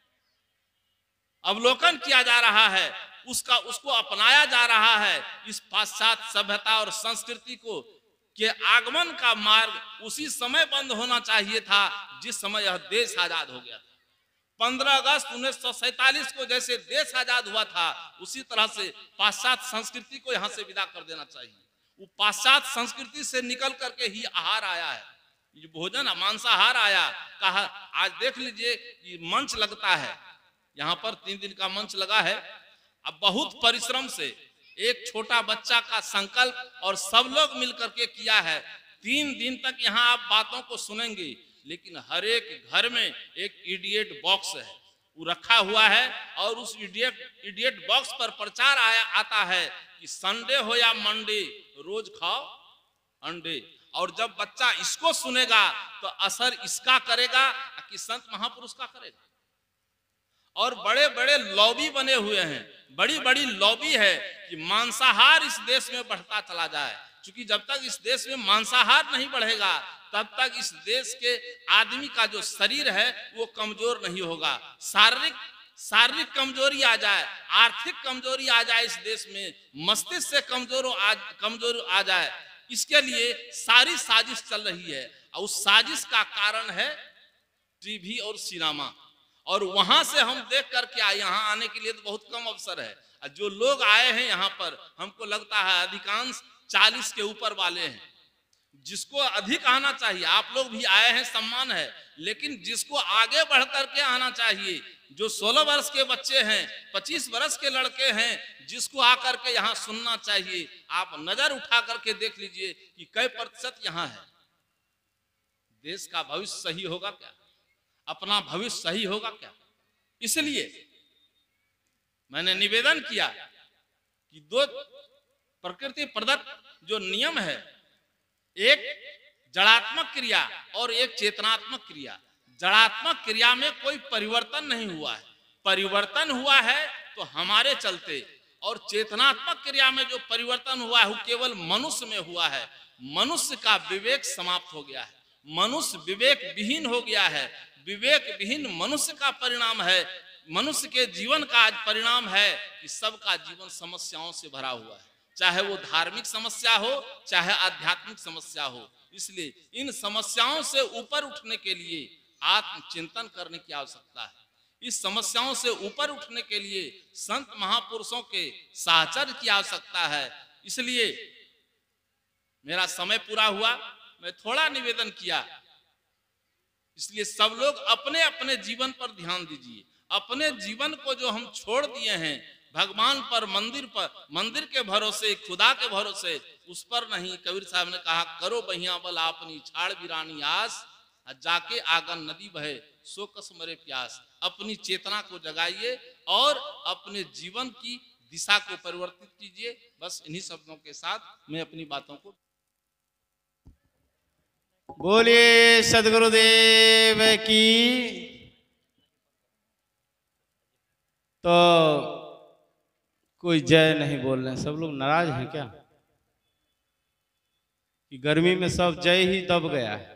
S3: अवलोकन किया जा रहा है, उसका उसको अपनाया जा रहा है। इस पाश्चात्य सभ्यता और संस्कृति को के आगमन का मार्ग उसी समय बंद होना चाहिए था जिस समय यह देश आजाद हो गया था। पंद्रह अगस्त उन्नीस सौ सैतालीस को जैसे देश आजाद हुआ था, उसी तरह से पाश्चात्य संस्कृति को यहाँ से विदा कर देना चाहिए। वो पाश्चात्य संस्कृति से निकल करके ही आहार आया है, ये भोजन मांसाहार आया। कहा आज देख लीजिए कि मंच लगता है, यहाँ पर तीन दिन का मंच लगा है। अब बहुत परिश्रम से एक छोटा बच्चा का संकल्प और सब लोग मिलकर के किया है। तीन दिन तक यहाँ आप बातों को सुनेंगे, लेकिन हर एक घर में एक इडियट बॉक्स है, वो रखा हुआ है। और उस इडियट इडियट बॉक्स पर प्रचार आया आता है कि संडे हो या मंडे रोज खाओ अंडे। और जब बच्चा इसको सुनेगा तो असर इसका करेगा कि संत महापुरुष का करेगा। और बड़े बड़े लॉबी बने हुए हैं, बड़ी बड़ी लॉबी है कि कि मांसाहार इस देश में बढ़ता चला जाए, क्योंकि जब तक इस देश में मांसाहार नहीं बढ़ेगा तब तक इस देश के आदमी का जो शरीर है वो कमजोर नहीं होगा। शारीरिक शारीरिक कमजोरी आ जाए, आर्थिक कमजोरी आ जाए इस देश में, मस्तिष्क से कमजोर आ कमजोर आ जाए, इसके लिए सारी साजिश चल रही है। और उस साजिश का कारण है टीवी और सिनेमा। और वहां से हम देख करके आए, यहाँ आने के लिए तो बहुत कम अवसर है। जो लोग आए हैं यहाँ पर, हमको लगता है अधिकांश चालीस के ऊपर वाले हैं। जिसको अधिक आना चाहिए, आप लोग भी आए हैं, सम्मान है, लेकिन जिसको आगे बढ़ करके आना चाहिए, जो सोलह वर्ष के बच्चे हैं, पच्चीस वर्ष के लड़के हैं, जिसको आकर के यहाँ सुनना चाहिए, आप नजर उठा करके देख लीजिए कि कई प्रतिशत यहाँ है। देश का भविष्य सही होगा क्या? अपना भविष्य सही होगा क्या? इसलिए मैंने निवेदन किया कि दो प्रकृति प्रदत्त जो नियम है, एक जड़ात्मक क्रिया और एक चेतनात्मक क्रिया। जड़ात्मक क्रिया में कोई परिवर्तन नहीं हुआ है, परिवर्तन हुआ है तो हमारे चलते, और चेतनात्मक क्रिया में जो परिवर्तन हुआ है वो केवल मनुष्य में हुआ है। मनुष्य का विवेक समाप्त हो गया है, मनुष्य विवेक विहीन हो गया है। विवेक विहीन मनुष्य का परिणाम है, मनुष्य के जीवन का आज परिणाम है कि सबका जीवन समस्याओं से भरा हुआ है, चाहे वो धार्मिक समस्या हो, चाहे आध्यात्मिक समस्या हो। इसलिए इन समस्याओं से ऊपर उठने के लिए आत्मचिंतन करने की आवश्यकता है। इस समस्याओं से ऊपर उठने के लिए संत महापुरुषों के साहचर्य की आवश्यकता है। इसलिए मेरा समय पूरा हुआ, मैं थोड़ा निवेदन किया। इसलिए सब लोग अपने अपने जीवन पर ध्यान दीजिए। अपने जीवन को जो हम छोड़ दिए हैं भगवान पर, मंदिर पर, मंदिर के भरोसे, खुदा के भरोसे, उस पर नहीं। कबीर साहब ने कहा, करो बहिया बल आपनी छाड़ बिरानी आस, जाके आगन नदी बहे सो कस मरे प्यास। अपनी चेतना को जगाइए और अपने जीवन की दिशा को परिवर्तित कीजिए। बस इन्हीं शब्दों के साथ मैं अपनी बातों को।
S4: बोलिए सदगुरुदेव की। तो कोई जय नहीं बोल रहे हैं, सब लोग नाराज हैं क्या कि गर्मी में सब जय ही दब गया है?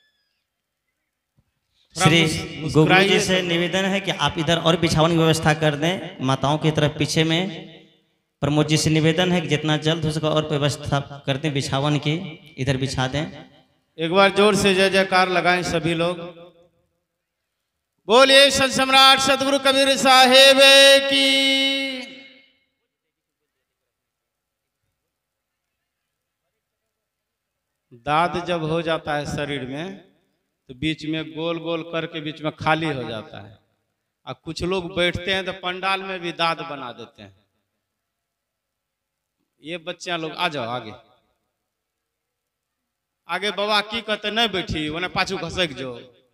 S2: श्री गोगलू जी से निवेदन है कि आप इधर और बिछावन की व्यवस्था कर दें, माताओं की तरफ पीछे में। प्रमोद जी से निवेदन है कि जितना जल्द हो सके और व्यवस्था कर दें बिछावन की, इधर बिछा दें।
S4: एक बार जोर से जय जयकार लगाएं सभी लोग। बोलिए संत सम्राट सदगुरु कबीर साहेब की। दाद जब हो जाता है शरीर में तो बीच में गोल गोल करके बीच में खाली हो जाता है, और कुछ लोग बैठते हैं तो पंडाल में भी दाद बना देते हैं। ये बच्चे लोग आ जाओ आगे आगे। बाबा की कहते नहीं बैठी, उन्हें पाछू घसक जो।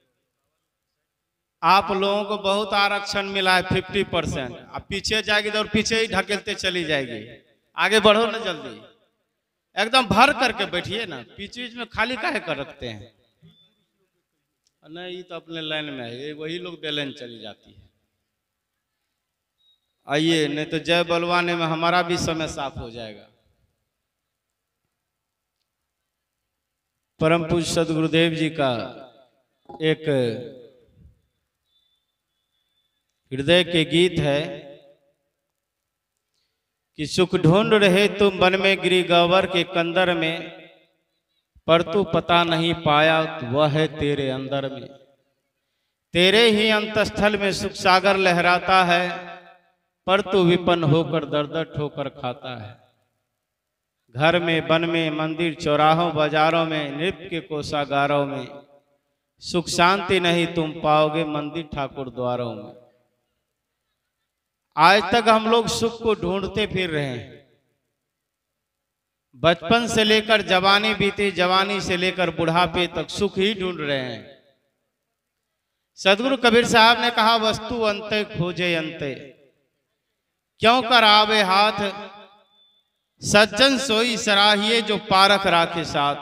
S4: आप लोगों को बहुत आरक्षण मिला है, फिफ्टी परसेंट। आप पीछे जाएगी तो और पीछे ही ढकेलते चली जाएगी। आगे बढ़ो ना जल्दी, एकदम भर करके बैठिए ना, बीच बीच में खाली काहे कर रखते हैं? नहीं, तो अपने लाइन में है, वही लोग बेलन चली जाती है। आइए, नहीं तो जय बलवाने में हमारा भी समय साफ हो जाएगा। परम पूज्य सदगुरुदेव जी का एक हृदय के गीत है कि सुख ढूंढ रहे तुम वन में गिरी गवर के कंदर में, पर तू पता नहीं पाया वह है तेरे अंदर में। तेरे ही अंतस्थल में सुख सागर लहराता है, पर तू विपन्न होकर दर दर ठोकर खाता है। घर में, वन में, मंदिर, चौराहों, बाजारों में, नृत्य के कोषागारों में सुख शांति नहीं तुम पाओगे मंदिर ठाकुर द्वारों में। आज तक हम लोग सुख को ढूंढते फिर रहे हैं। बचपन से लेकर जवानी बीती, जवानी से लेकर बुढ़ापे तक सुख ही ढूंढ रहे हैं। सदगुरु कबीर साहब ने कहा, वस्तु अंते खोजे अंते, क्यों कर आवे हाथ, सज्जन सोई सराहिए जो पारख राखे साथ।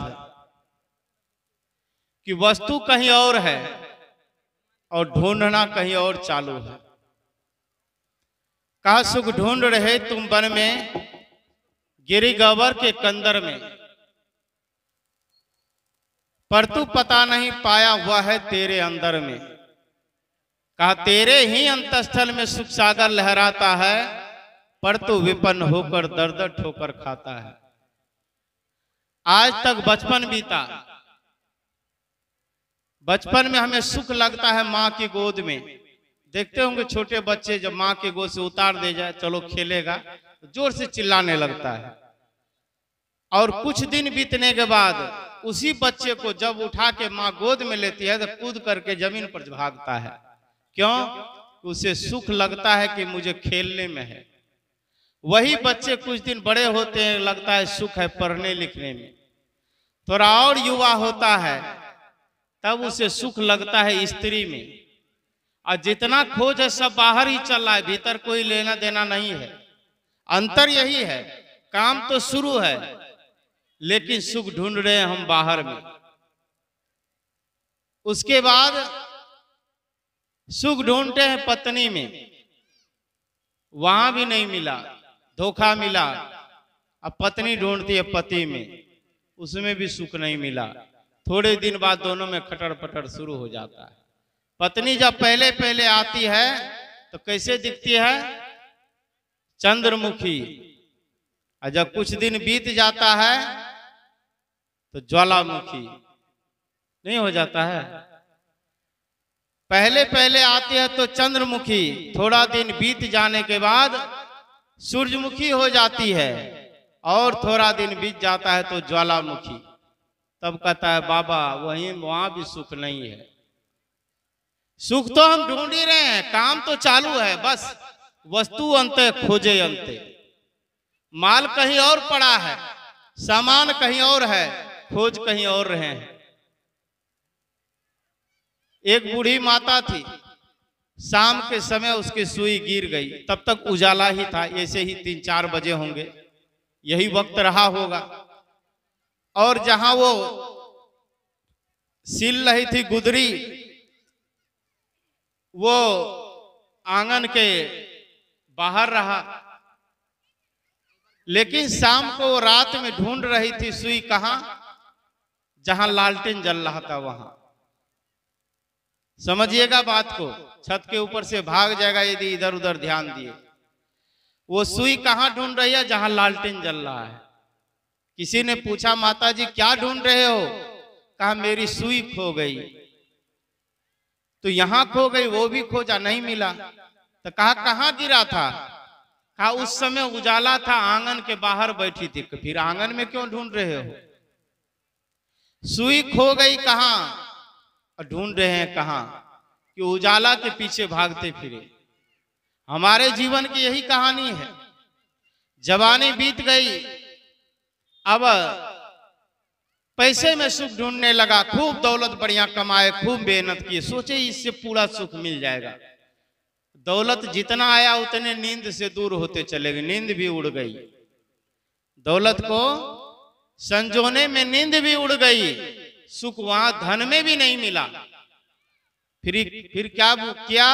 S4: कि वस्तु कहीं और है और ढूंढना कहीं और चालू है। कहा सुख ढूंढ रहे तुम वन में गिरी गवर के कंदर में, पर तू पता नहीं पाया वह है तेरे अंदर में। कहा तेरे ही अंतस्थल में सुख सागर लहराता है, पर तू विपन्न होकर दर दर ठोकर खाता है। आज तक बचपन बीता, बचपन में हमें सुख लगता है माँ की गोद में। देखते होंगे छोटे बच्चे जब माँ की गोद से उतार दे जाए, चलो खेलेगा, जोर से चिल्लाने लगता है। और कुछ दिन बीतने के बाद उसी बच्चे को जब उठा के माँ गोद में लेती है तो कूद करके जमीन पर भागता है। क्यों? उसे सुख लगता है कि मुझे खेलने में है। वही बच्चे कुछ दिन बड़े होते हैं, लगता है सुख है पढ़ने लिखने में। थोड़ा और युवा होता है तब उसे सुख लगता है स्त्री में। और जितना खोज है सब बाहर ही चल रहा है, भीतर कोई लेना देना नहीं है। अंतर यही है, काम तो शुरू है लेकिन सुख ढूंढ रहे हैं हम बाहर में। उसके बाद सुख ढूंढते हैं पत्नी में, वहां भी नहीं मिला, धोखा मिला। अब पत्नी ढूंढती है पति में, उसमें भी सुख नहीं मिला। थोड़े दिन बाद दोनों में खटर पटर शुरू हो जाता है। पत्नी जब पहले पहले आती है तो कैसे दिखती है? चंद्रमुखी। और जब कुछ दिन बीत जाता है तो ज्वालामुखी नहीं हो जाता है। पहले पहले आती है तो चंद्रमुखी, थोड़ा दिन बीत जाने के बाद सूरजमुखी हो जाती है, और थोड़ा दिन बीत जाता है तो ज्वालामुखी। तब कहता है बाबा वहीं वहां भी सुख नहीं है। सुख तो हम ढूंढ ही रहे हैं, काम तो चालू है, बस वस्तु अंते खोजे अंते। माल कहीं और पड़ा है, सामान कहीं और है, खोज कहीं और रहे हैं। एक बूढ़ी माता थी, शाम के समय उसकी सुई गिर गई। तब तक उजाला ही था, ऐसे ही तीन चार बजे होंगे, यही वक्त रहा होगा। और जहां वो सिल रही थी गुदरी, वो आंगन के बाहर रहा। लेकिन शाम को रात में ढूंढ रही थी सुई कहां, जहां लालटेन जल रहा था वहां। समझिएगा बात को, छत के ऊपर से भाग जाएगा यदि इधर उधर ध्यान दिए। वो सुई कहां ढूंढ रही है? जहां लालटेन जल रहा है। किसी ने पूछा माता जी क्या ढूंढ रहे हो? कहा मेरी सुई खो गई। तो यहां खो गई, वो भी खोजा, नहीं मिला। तो कहा कहां गिरा था? कहा उस समय उजाला था, आंगन के बाहर बैठी थी। फिर आंगन में क्यों ढूंढ रहे हो? सुई खो गई कहां और ढूंढ रहे हैं कहां? कि उजाला के पीछे भागते फिरे। हमारे जीवन की यही कहानी है। जवानी बीत गई, अब पैसे में सुख ढूंढने लगा, खूब दौलत बढ़िया कमाए, खूब मेहनत किए, सोचे इससे पूरा सुख मिल जाएगा। दौलत जितना आया उतने नींद से दूर होते चले गए, नींद भी उड़ गई। दौलत को संजोने में नींद भी उड़ गई, सुख वहां धन में भी नहीं मिला। फिर फिर क्या किया?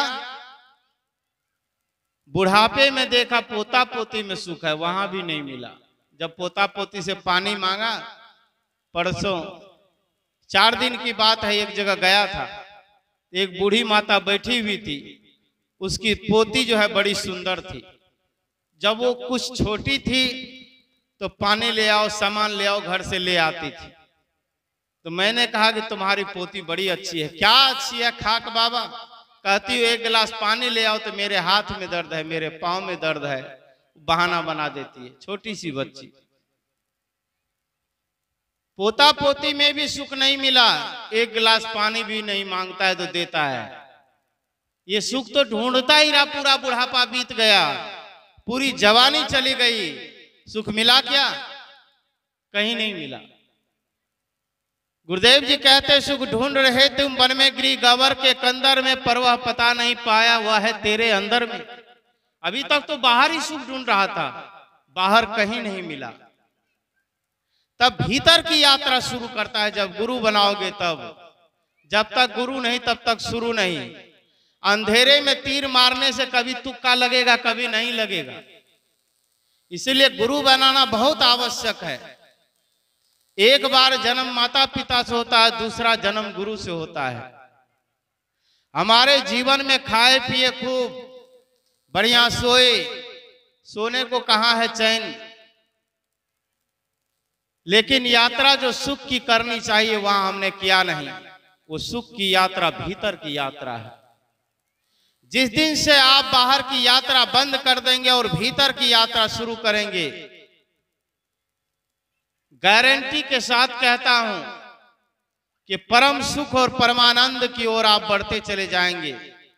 S4: बुढ़ापे में देखा पोता पोती में सुख है, वहां भी नहीं मिला। जब पोता पोती से पानी मांगा, परसों चार दिन की बात है, एक जगह गया था, एक बूढ़ी माता बैठी हुई थी, उसकी पोती जो है बड़ी सुंदर थी। जब वो कुछ छोटी थी तो पानी ले आओ, सामान ले आओ, घर से ले आती थी। तो मैंने कहा कि तुम्हारी पोती बड़ी अच्छी है। क्या अच्छी है खाक बाबा? कहती हो एक गिलास पानी ले आओ तो मेरे हाथ में दर्द है, मेरे पांव में दर्द है, बहाना बना देती है, छोटी सी बच्ची। पोता पोती में भी सुख नहीं मिला, एक गिलास पानी भी नहीं मांगता है तो देता है। ये सुख तो ढूंढता ही रहा, पूरा बुढ़ापा बीत गया, पूरी जवानी चली गई, सुख मिला क्या? कहीं नहीं मिला। गुरुदेव जी कहते सुख ढूंढ रहे तुम वन में गिरी गवर के कंदर में, पर वह पता नहीं पाया वह है तेरे अंदर में। अभी तक तो बाहर ही सुख ढूंढ रहा था, बाहर कहीं नहीं मिला। तब भीतर की यात्रा शुरू करता है, जब गुरु बनाओगे तब। जब तक गुरु नहीं तब तक शुरू नहीं। अंधेरे में तीर मारने से कभी तुक्का लगेगा, कभी नहीं लगेगा। इसलिए गुरु बनाना बहुत आवश्यक है। एक बार जन्म माता पिता से होता है, दूसरा जन्म गुरु से होता है। हमारे जीवन में खाए पिए खूब बढ़िया सोए, सोने को कहाँ है चैन, लेकिन यात्रा जो सुख की करनी चाहिए वहां हमने किया नहीं। वो सुख की यात्रा भीतर की यात्रा है। जिस दिन से आप बाहर की यात्रा बंद कर देंगे और भीतर की यात्रा शुरू करेंगे, गारंटी के साथ कहता हूं कि परम सुख और परमानंद की ओर आप बढ़ते चले जाएंगे।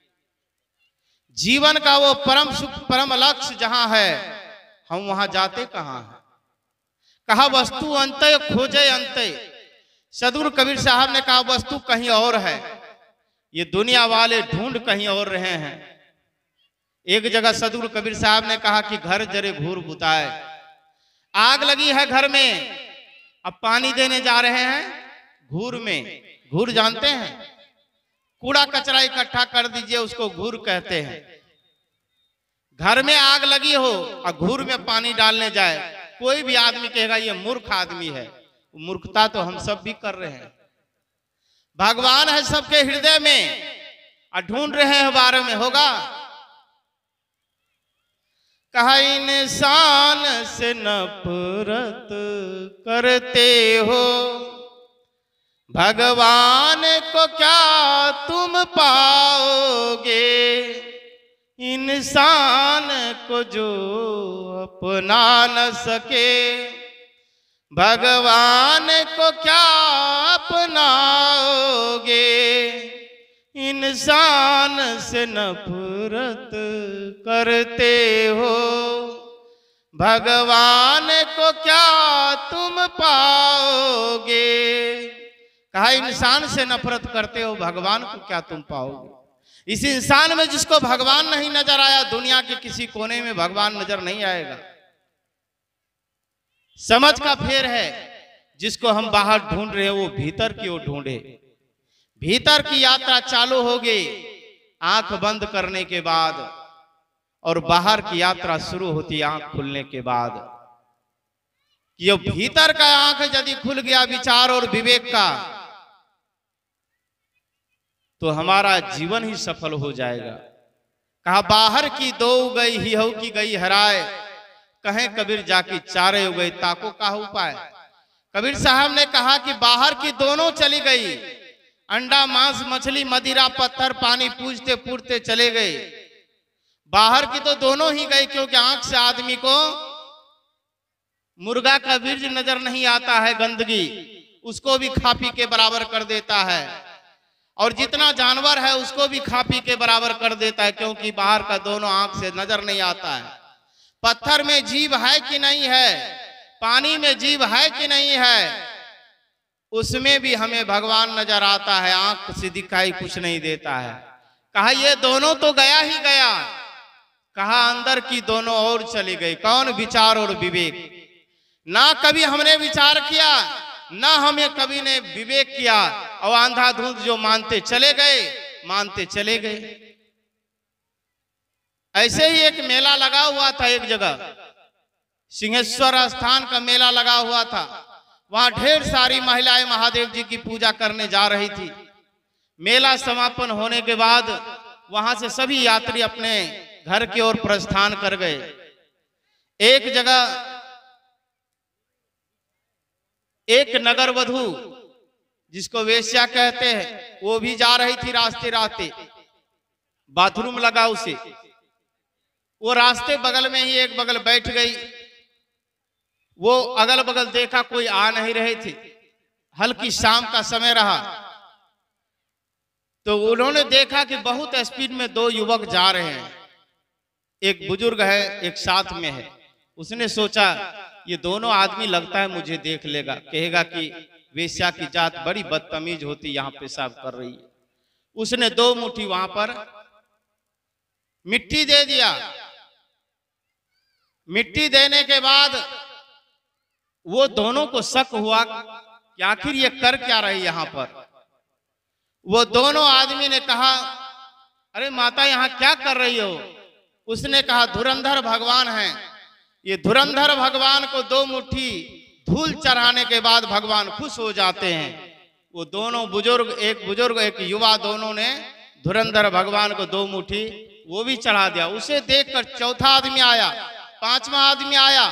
S4: जीवन का वो परम सुख परम लक्ष्य जहां है, हम वहां जाते कहां हैं। कहा वस्तु अंतय खोजे अंतय। सदगुरु कबीर साहब ने कहा वस्तु कहीं और है, ये दुनिया वाले ढूंढ कहीं और रहे हैं। एक जगह सदगुरु कबीर साहब ने कहा कि घर जरे घूर बुताए। आग लगी है घर में, अब पानी देने जा रहे हैं घूर में। घूर जानते हैं, कूड़ा कचरा इकट्ठा कर दीजिए, उसको घूर कहते हैं। घर में आग लगी हो और घूर में पानी डालने जाए, कोई भी आदमी कहेगा ये मूर्ख आदमी है। मूर्खता तो हम सब भी कर रहे हैं। भगवान है सबके हृदय में और ढूंढ रहे हैं बारे में होगा। कहा इंसान से नफरत करते हो, भगवान को क्या तुम पाओगे। इंसान को जो अपना न सके, भगवान को क्या अपनाओगे। इंसान से नफरत करते हो, भगवान को क्या तुम पाओगे। कहा इंसान से नफरत करते हो, भगवान को क्या तुम पाओगे। इस इंसान में जिसको भगवान नहीं नजर आया, दुनिया के किसी कोने में भगवान नजर नहीं आएगा। समझ का फेर है। जिसको हम बाहर ढूंढ रहे हैं वो भीतर की ओर ढूंढे। भीतर की यात्रा चालू होगी आंख बंद करने के बाद, और बाहर की यात्रा शुरू होती है आंख खुलने के बाद। ये भीतर का आंख यदि खुल गया विचार और विवेक का, तो हमारा जीवन ही सफल हो जाएगा। कहा बाहर की दो गई ही हो की गई हराए, कहें कबीर जाकी चारे हो गई ताको का उपाय। कबीर साहब ने कहा कि बाहर की दोनों चली गई, अंडा मांस मछली मदिरा पत्थर पानी पूजते पूजते चले गए। बाहर की तो दोनों ही गई, क्योंकि आंख से आदमी को मुर्गा का बीज नजर नहीं आता है, गंदगी उसको भी खा पी के बराबर कर देता है, और जितना जानवर है उसको भी खा पी के बराबर कर देता है, क्योंकि बाहर का दोनों आंख से नजर नहीं आता है। पत्थर में जीव है कि नहीं है, पानी में जीव है कि नहीं है, उसमें भी हमें भगवान नजर आता है, आंख से दिखाई कुछ नहीं देता है। कहा ये दोनों तो गया ही गया। कहा अंदर की दोनों और चली गई। कौन? विचार और विवेक। ना कभी हमने विचार किया, ना हमें कभी ने विवेक किया, और अंधाधुंध जो मानते चले गए मानते चले गए। ऐसे ही एक मेला लगा हुआ था एक जगह, सिंहेश्वर स्थान का मेला लगा हुआ था। वहां ढेर सारी महिलाएं महादेव जी की पूजा करने जा रही थी। मेला समापन होने के बाद वहां से सभी यात्री अपने घर की ओर प्रस्थान कर गए। एक जगह एक नगर वधू, जिसको वेश्या कहते हैं, वो भी जा रही थी। रास्ते रास्ते बाथरूम लगा उसे, वो रास्ते बगल में ही एक बगल बैठ गई। वो अगल बगल देखा कोई आ नहीं रहे थे। हल्की शाम का समय रहा, तो उन्होंने देखा कि बहुत स्पीड में दो युवक जा रहे हैं। एक बुजुर्ग है, एक साथ में है। उसने सोचा ये दोनों आदमी लगता है मुझे देख लेगा, कहेगा कि वेश्या की जात बड़ी बदतमीज होती, यहाँ पेशाब कर रही है। उसने दो मुट्ठी वहां पर मिट्टी दे दिया। मिट्टी देने के बाद वो दोनों को शक हुआ कि आखिर ये कर क्या रही यहां पर। वो दोनों आदमी ने कहा अरे माता यहाँ क्या कर रही हो। उसने कहा धुरंधर भगवान हैं, ये धुरंधर भगवान को दो मुट्ठी धूल चढ़ाने के बाद भगवान खुश हो जाते हैं। वो दोनों बुजुर्ग, एक बुजुर्ग एक युवा, दोनों ने धुरंधर भगवान को दो मुट्ठी वो भी चढ़ा दिया। उसे देखकर चौथा आदमी आया, पांचवा आदमी आया।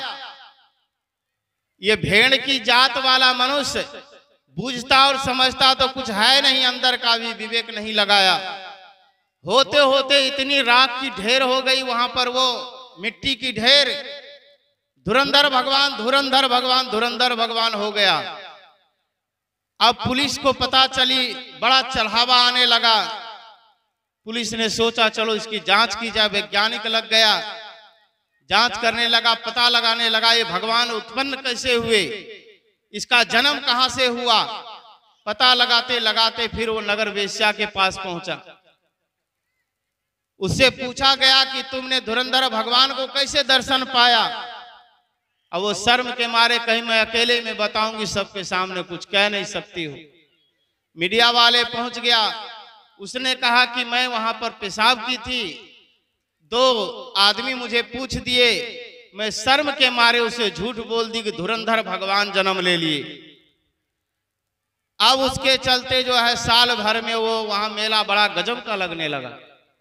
S4: ये भेड़ की जात वाला मनुष्य बूझता और समझता तो कुछ है नहीं, अंदर का भी विवेक नहीं लगाया। होते होते इतनी राख की ढेर हो गई वहां पर, वो मिट्टी की ढेर, धुरंधर भगवान धुरंधर भगवान धुरंधर भगवान हो गया। अब पुलिस को पता चली, बड़ा चढ़ावा आने लगा। पुलिस ने सोचा चलो इसकी जांच की जाए। वैज्ञानिक लग गया, जांच करने लगा, पता लगाने लगा ये भगवान उत्पन्न कैसे हुए, इसका जन्म कहां से हुआ। पता लगाते लगाते फिर वो नगर वेश्या के पास पहुंचा। उससे पूछा गया कि तुमने धुरंधर भगवान को कैसे दर्शन पाया। अब वो शर्म के मारे कहीं मैं अकेले में बताऊंगी, सबके सामने कुछ कह नहीं सकती हूँ। मीडिया वाले पहुंच गया। उसने कहा कि मैं वहां पर पेशाब की थी, दो आदमी मुझे पूछ दिए, मैं शर्म के मारे उसे झूठ बोल दी कि धुरंधर भगवान जन्म ले लिए। अब उसके चलते जो है साल भर में वो वहां मेला बड़ा गजब का लगने लगा।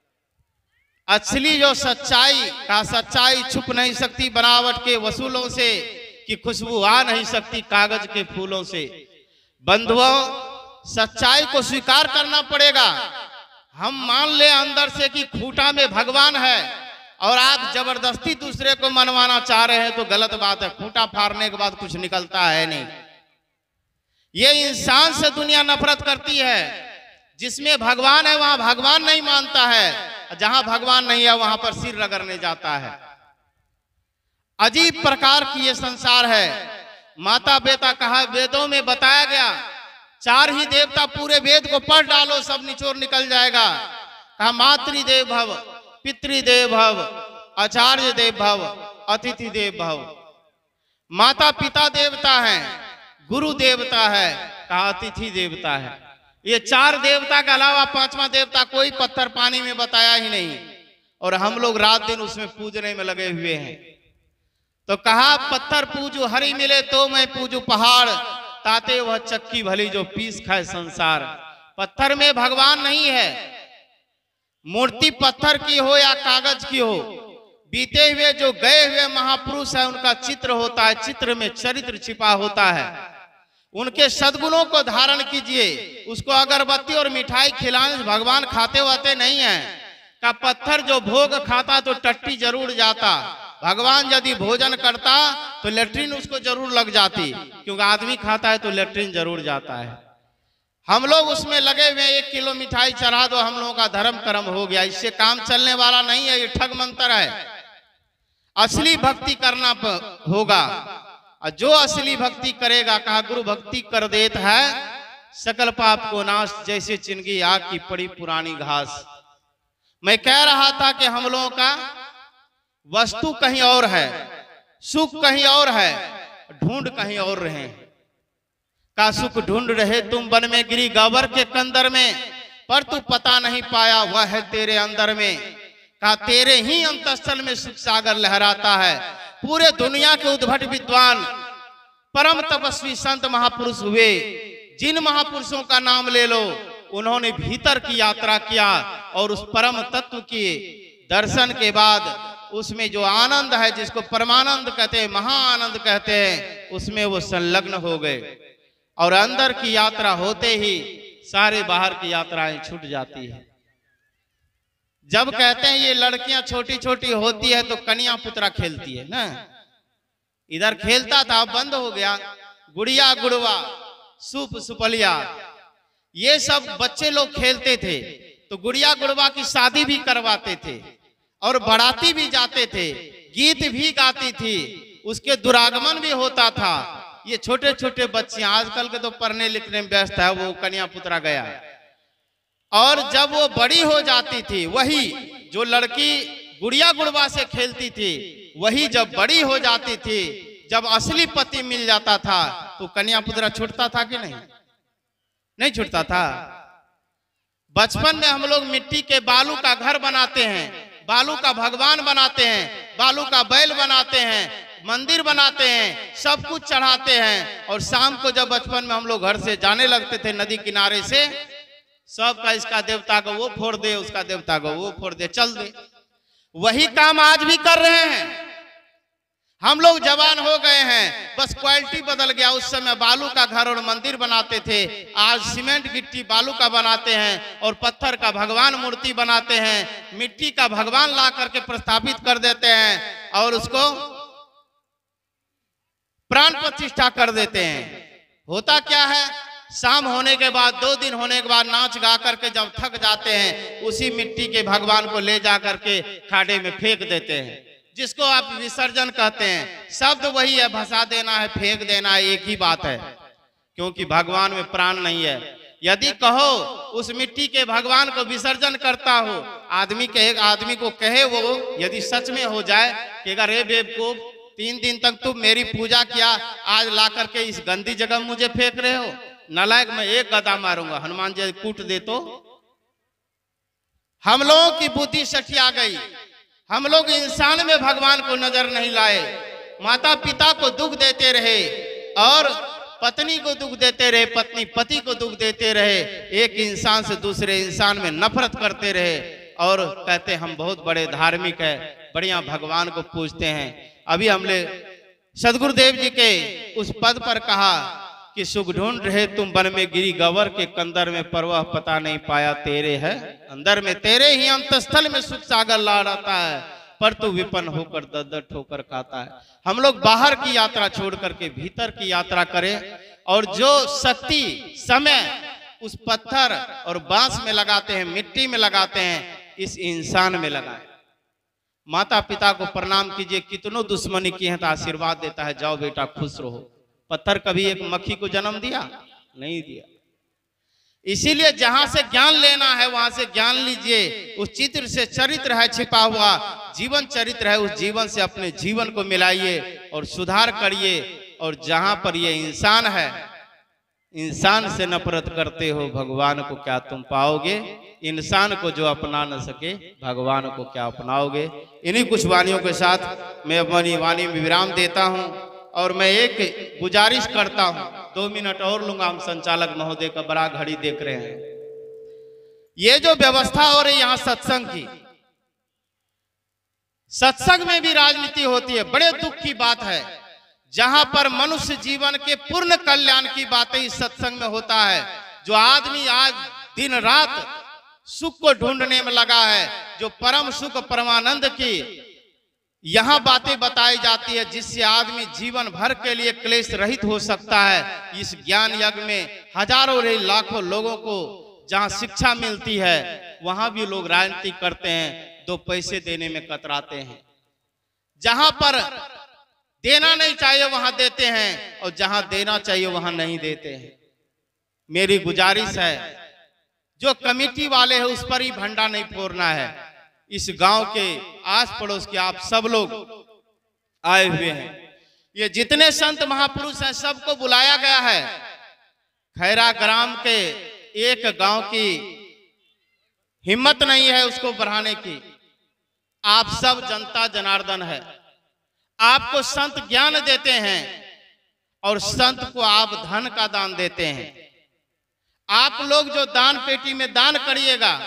S4: असली जो सच्चाई का सच्चाई छुप नहीं सकती बनावट के वसूलों से, कि खुशबू आ नहीं सकती कागज के फूलों से। बंधुओं, सच्चाई को स्वीकार करना पड़ेगा। हम मान ले अंदर से कि खूंटा में भगवान है और आप जबरदस्ती दूसरे को मनवाना चाह रहे हैं तो गलत बात है। खूंटा फाड़ने के बाद कुछ निकलता है नहीं। ये इंसान से दुनिया नफरत करती है। जिसमें भगवान है वहां भगवान नहीं मानता है, जहां भगवान नहीं है वहां पर सिर रगड़ने जाता है। अजीब प्रकार की ये संसार है। माता पिता कहा, वेदों में बताया गया चार ही देवता, पूरे वेद को पढ़ डालो सब निचोड़ निकल जाएगा। कहा मातृदेव भव, पितृदेव भव, आचार्य देव भव, अतिथि देव भव। माता पिता देवता है, गुरु देवता है, कहा अतिथि देवता है। ये चार देवता के अलावा पांचवा देवता कोई पत्थर पानी में बताया ही नहीं, और हम लोग रात दिन उसमें पूजने में लगे हुए हैं। तो कहा पत्थर पूजू हरि मिले तो मैं पूजू पहाड़, ताते वह चक्की भली जो पीस खाए संसार। पत्थर में भगवान नहीं है। मूर्ति पत्थर की हो या कागज की हो, बीते हुए जो गए हुए महापुरुष है उनका चित्र होता है, चित्र में चरित्र छिपा होता है। उनके सद्गुणों को धारण कीजिए। उसको अगरबत्ती और मिठाई खिलाने से भगवान खाते वाते नहीं है। का पत्थर जो भोग खाता तो टट्टी जरूर जाता, भगवान यदि भोजन करता तो लेट्रिन उसको जरूर लग जाती, क्योंकि आदमी खाता है तो लेट्रिन जरूर जाता है। हम लोग उसमें लगे हुए, एक किलो मिठाई चढ़ा दो, हम लोगों का धर्म कर्म हो गया। इससे काम चलने वाला नहीं है, ये ठग मंत्र है। असली भक्ति करना होगा, और जो असली भक्ति करेगा, कहा गुरु भक्ति कर देता है सकल पाप को नाश, जैसे चिनगी आग की पड़ी पुरानी घास। मैं कह रहा था कि हम लोगों का वस्तु कहीं और है, सुख कहीं और है, ढूंढ कहीं और रहे। का सुख ढूंढ रहे तुम वन में गिरी गवर के कंदर में, पर तू पता नहीं पाया वह है तेरे अंदर में। का तेरे ही अंतस्थल में सुख सागर लहराता है। पूरे दुनिया के उद्भट विद्वान परम तपस्वी संत महापुरुष हुए, जिन महापुरुषों का नाम ले लो, उन्होंने भीतर की यात्रा किया और उस परम तत्व के दर्शन के बाद उसमें जो आनंद है, जिसको परमानंद कहते हैं, महाआनंद कहते हैं, उसमें वो संलग्न हो गए। और अंदर की यात्रा होते ही सारे बाहर की यात्राएं छूट जाती है। जब कहते हैं ये लड़कियां छोटी छोटी होती है तो कन्या पुत्रा खेलती है ना, इधर खेलता था बंद हो गया। गुड़िया गुड़वा सुप सुपलिया ये सब बच्चे लोग खेलते थे, तो गुड़िया गुड़वा की शादी भी करवाते थे और बाराती भी जाते थे, गीत भी गाती थी, उसके दुरागमन भी होता था। ये छोटे छोटे बच्चे आजकल के तो पढ़ने लिखने में व्यस्त है, वो कन्या पुत्रा गया। और जब वो बड़ी हो जाती थी, वही जो लड़की गुड़िया गुड़वा से खेलती थी, वही जब बड़ी हो जाती थी, जब असली पति मिल जाता था, तो कन्या पुत्रा छूटता था कि नहीं? नहीं छूटता था। बचपन में हम लोग मिट्टी के बालू का घर बनाते हैं, बालू का भगवान बनाते हैं, बालू का बैल बनाते हैं, मंदिर बनाते हैं, सब कुछ चढ़ाते हैं। और शाम को जब बचपन में हम लोग घर से जाने लगते थे नदी किनारे से, सबका इसका देवता को वो फोड़ दे, उसका देवता को वो फोड़ दे, चल दे। वही काम आज भी कर रहे हैं। हम लोग जवान हो गए हैं, बस क्वालिटी बदल गया। उस समय बालू का घर और मंदिर बनाते थे, आज सीमेंट गिट्टी बालू का बनाते हैं और पत्थर का भगवान मूर्ति बनाते हैं, मिट्टी का भगवान ला करके प्रस्थापित कर देते हैं और उसको प्राण प्रतिष्ठा कर देते हैं। होता क्या है, शाम होने के बाद, दो दिन होने के बाद नाच गा करके जब थक जाते हैं, उसी मिट्टी के भगवान को ले जा करके खाड़े में फेंक देते हैं, जिसको आप विसर्जन कहते हैं। शब्द वही है, भसा देना है, फेंक देना है, एक ही बात है, क्योंकि भगवान में प्राण नहीं है। यदि कहो उस मिट्टी के भगवान को विसर्जन करता हो, आदमी कहे, आदमी को कहे वो यदि सच में हो जाए कि अगर रे बेवकूफ, तीन दिन तक तुम मेरी पूजा किया, आज ला करके इस गंदी जगह मुझे फेंक रहे हो, नालायक, मैं एक गदा मारूंगा, हनुमान जी कूट दे तो। हम लोगों की बुद्धि सठिया गई, हम लोग इंसान में भगवान को नजर नहीं लाए, माता पिता को दुख देते रहे और पत्नी को दुख देते रहे, पत्नी पति को दुख देते रहे, एक इंसान से दूसरे इंसान में नफरत करते रहे और कहते हम बहुत बड़े धार्मिक है, बढ़िया भगवान को पूजते हैं। अभी हमने सदगुरुदेव जी के उस पद पर कहा कि सुख ढूंढ रहे तुम वन में गिरी गवर के कंदर में, परवाह पता नहीं पाया तेरे है अंदर में, तेरे ही अंतस्थल में सुख सागर लहराता है, पर तू विपन्न होकर दर दर ठोकर खाता है। हम लोग बाहर की यात्रा छोड़ करके भीतर की यात्रा करें और जो शक्ति समय उस पत्थर और बांस में लगाते हैं, मिट्टी में लगाते हैं, इस इंसान में लगाएं। माता पिता को प्रणाम कीजिए, कितनों दुश्मनी की है तो आशीर्वाद देता है, जाओ बेटा खुश रहो। पत्थर कभी एक मक्खी को जन्म दिया? नहीं दिया। इसीलिए जहां से ज्ञान लेना है वहां से ज्ञान लीजिए। उस चित्र से चरित्र है छिपा हुआ, जीवन चरित्र है, उस जीवन से अपने जीवन को मिलाइए और सुधार करिए। और जहां पर ये इंसान है, इंसान से नफरत करते हो, भगवान को क्या तुम पाओगे? इंसान को जो अपना न सके, भगवान को क्या अपनाओगे? इन्हीं कुछ वाणियों के साथ मैं अपनी वाणी में विराम देता हूं और मैं एक गुजारिश करता हूं, दो मिनट और लूंगा। हम संचालक महोदय का बड़ा घड़ी देख रहे हैं। ये जो व्यवस्था हो रही यहां सत्संग की, सत्संग में भी राजनीति होती है। बड़े दुख की बात है, जहां पर मनुष्य जीवन के पूर्ण कल्याण की बातें इस सत्संग में होता है। जो आदमी आज दिन रात सुख को ढूंढने में लगा है, जो परम सुख परमानंद की यहाँ बातें बताई जाती है, जिससे आदमी जीवन भर के लिए क्लेश रहित हो सकता है। इस ज्ञान यज्ञ में हजारों रे लाखों लोगों को जहाँ शिक्षा मिलती है, वहां भी लोग राजनीति करते हैं, दो पैसे देने में कतराते हैं। जहां पर देना नहीं चाहिए वहां देते हैं और जहां देना चाहिए वहां नहीं देते हैं। मेरी गुजारिश है, जो कमेटी वाले हैं उस पर ही भंडा नहीं फोड़ना है। इस गांव के आस पड़ोस के आप सब लोग आए हुए हैं, ये जितने संत महापुरुष हैं सबको बुलाया गया है। खैरा ग्राम के एक गांव की हिम्मत नहीं है उसको बढ़ाने की। आप सब जनता जनार्दन है, आपको संत ज्ञान देते हैं और संत को आप धन का दान देते हैं। आप लोग जो दान पेटी में दान करिएगा,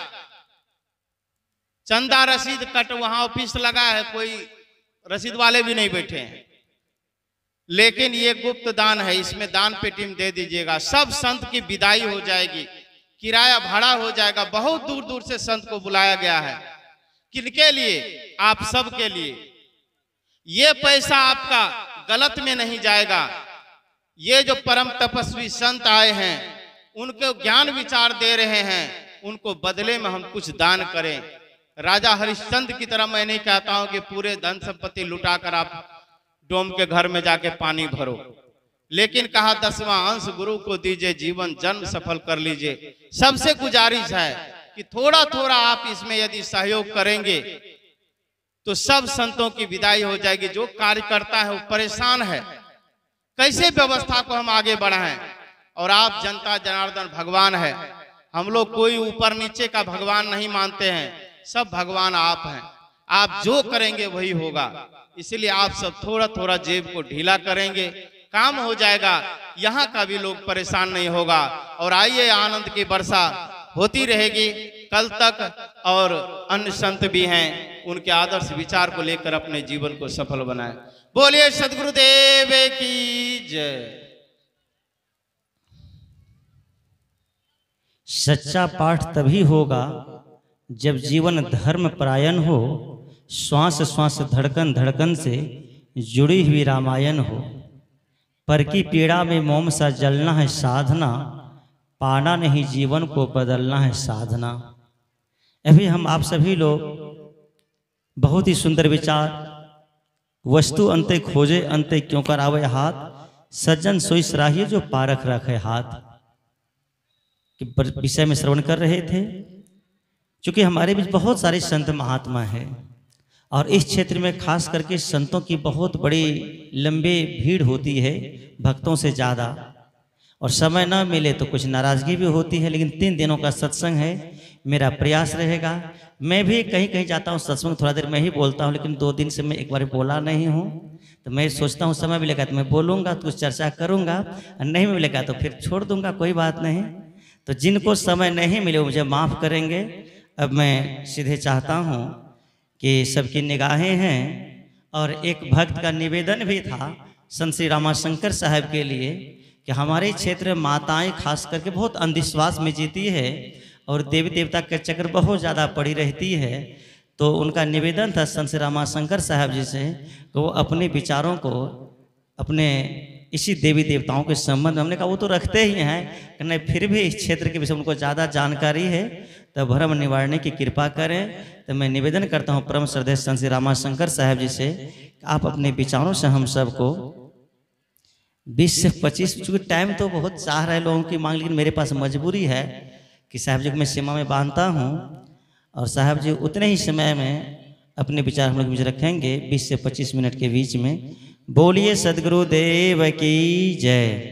S4: चंदा रसीद कट, वहां ऑफिस लगा है, कोई रसीद वाले भी नहीं बैठे हैं, लेकिन ये गुप्त दान है, इसमें दान पेटी में दे दीजिएगा। सब संत की विदाई हो जाएगी, किराया भाड़ा हो जाएगा। बहुत दूर दूर से संत को बुलाया गया है। किनके लिए? आप सब के लिए। ये पैसा आपका गलत में नहीं जाएगा। ये जो परम तपस्वी संत आए हैं, उनको ज्ञान विचार दे रहे हैं, उनको बदले में हम कुछ दान करें। राजा हरिश्चंद्र की तरह मैं नहीं कहता हूं कि पूरे धन संपत्ति लुटाकर आप डोम के घर में जाके पानी भरो, लेकिन कहा दसवां अंश गुरु को दीजिए, जीवन जन्म सफल कर लीजिए। सबसे गुजारिश है कि थोड़ा थोड़ा आप इसमें यदि सहयोग करेंगे तो सब संतों की विदाई हो जाएगी। जो कार्यकर्ता है वो परेशान है, कैसे व्यवस्था को हम आगे बढ़ाएं। और आप जनता जनार्दन भगवान है, हम लोग कोई ऊपर नीचे का भगवान नहीं मानते हैं, सब भगवान आप हैं। आप जो करेंगे वही होगा। इसलिए आप सब थोड़ा थोड़ा जेब को ढीला करेंगे, काम हो जाएगा, यहाँ का भी लोग परेशान नहीं होगा। और आइए, आनंद की वर्षा होती रहेगी कल तक। और अन्य संत भी हैं, उनके आदर्श विचार को लेकर अपने जीवन को सफल बनाएं। बोलिए सद्गुरुदेव की जय।
S2: सच्चा पाठ तभी होगा जब जीवन धर्म परायण हो, श्वास श्वास धड़कन धड़कन से जुड़ी हुई रामायण हो। पर की पीड़ा में मोम सा जलना है साधना, पाना नहीं जीवन को बदलना है साधना। अभी हम आप सभी लोग बहुत ही सुंदर विचार, वस्तु अंते खोजे अंते क्यों कर आवे हाथ, सज्जन सोई सराहिए जो पारख रखे हाथ के विषय में श्रवण कर रहे थे। क्योंकि हमारे बीच बहुत सारे संत महात्मा हैं और इस क्षेत्र में खास करके संतों की बहुत बड़ी लंबी भीड़ होती है, भक्तों से ज़्यादा। और समय न मिले तो कुछ नाराज़गी भी होती है। लेकिन तीन दिनों का सत्संग है, मेरा प्रयास रहेगा। मैं भी कहीं कहीं जाता हूँ, सत्संग थोड़ा देर मैं ही बोलता हूँ, लेकिन दो दिन से मैं एक बार बोला नहीं हूँ। तो मैं सोचता हूँ समय मिलेगा तो मैं बोलूँगा, तो कुछ चर्चा करूँगा, नहीं मिलेगा तो फिर छोड़ दूँगा, कोई बात नहीं। तो जिनको समय नहीं मिले वो मुझे माफ़ करेंगे। अब मैं सीधे चाहता हूँ कि सबकी निगाहें हैं। और एक भक्त का निवेदन भी था संत श्री रामाशंकर साहब के लिए कि हमारे क्षेत्र में माताएं खास करके बहुत अंधविश्वास में जीती है और देवी देवता के चक्कर बहुत ज़्यादा पड़ी रहती है। तो उनका निवेदन था संत श्री रामाशंकर साहब जी से कि वो अपने विचारों को अपने इसी देवी देवताओं के संबंध में, हमने कहा वो तो रखते ही हैं, कि नहीं फिर भी इस क्षेत्र के विषय में उनको ज़्यादा जानकारी है, तो भ्रम निवारने की कृपा करें। तो मैं निवेदन करता हूँ परम श्रद्धेय संत श्री रामाशंकर साहब जी से, आप अपने विचारों से हम सबको बीस से पच्चीस, चूँकि टाइम तो बहुत चाह रहे लोगों की मांग, लेकिन मेरे पास मजबूरी है कि साहब जी को मैं सीमा में बांधता हूँ और साहब जी उतने ही समय में अपने विचार हम लोग बीच रखेंगे, बीस से पच्चीस मिनट के बीच में। बोलिए सद्गुरुदेव की जय।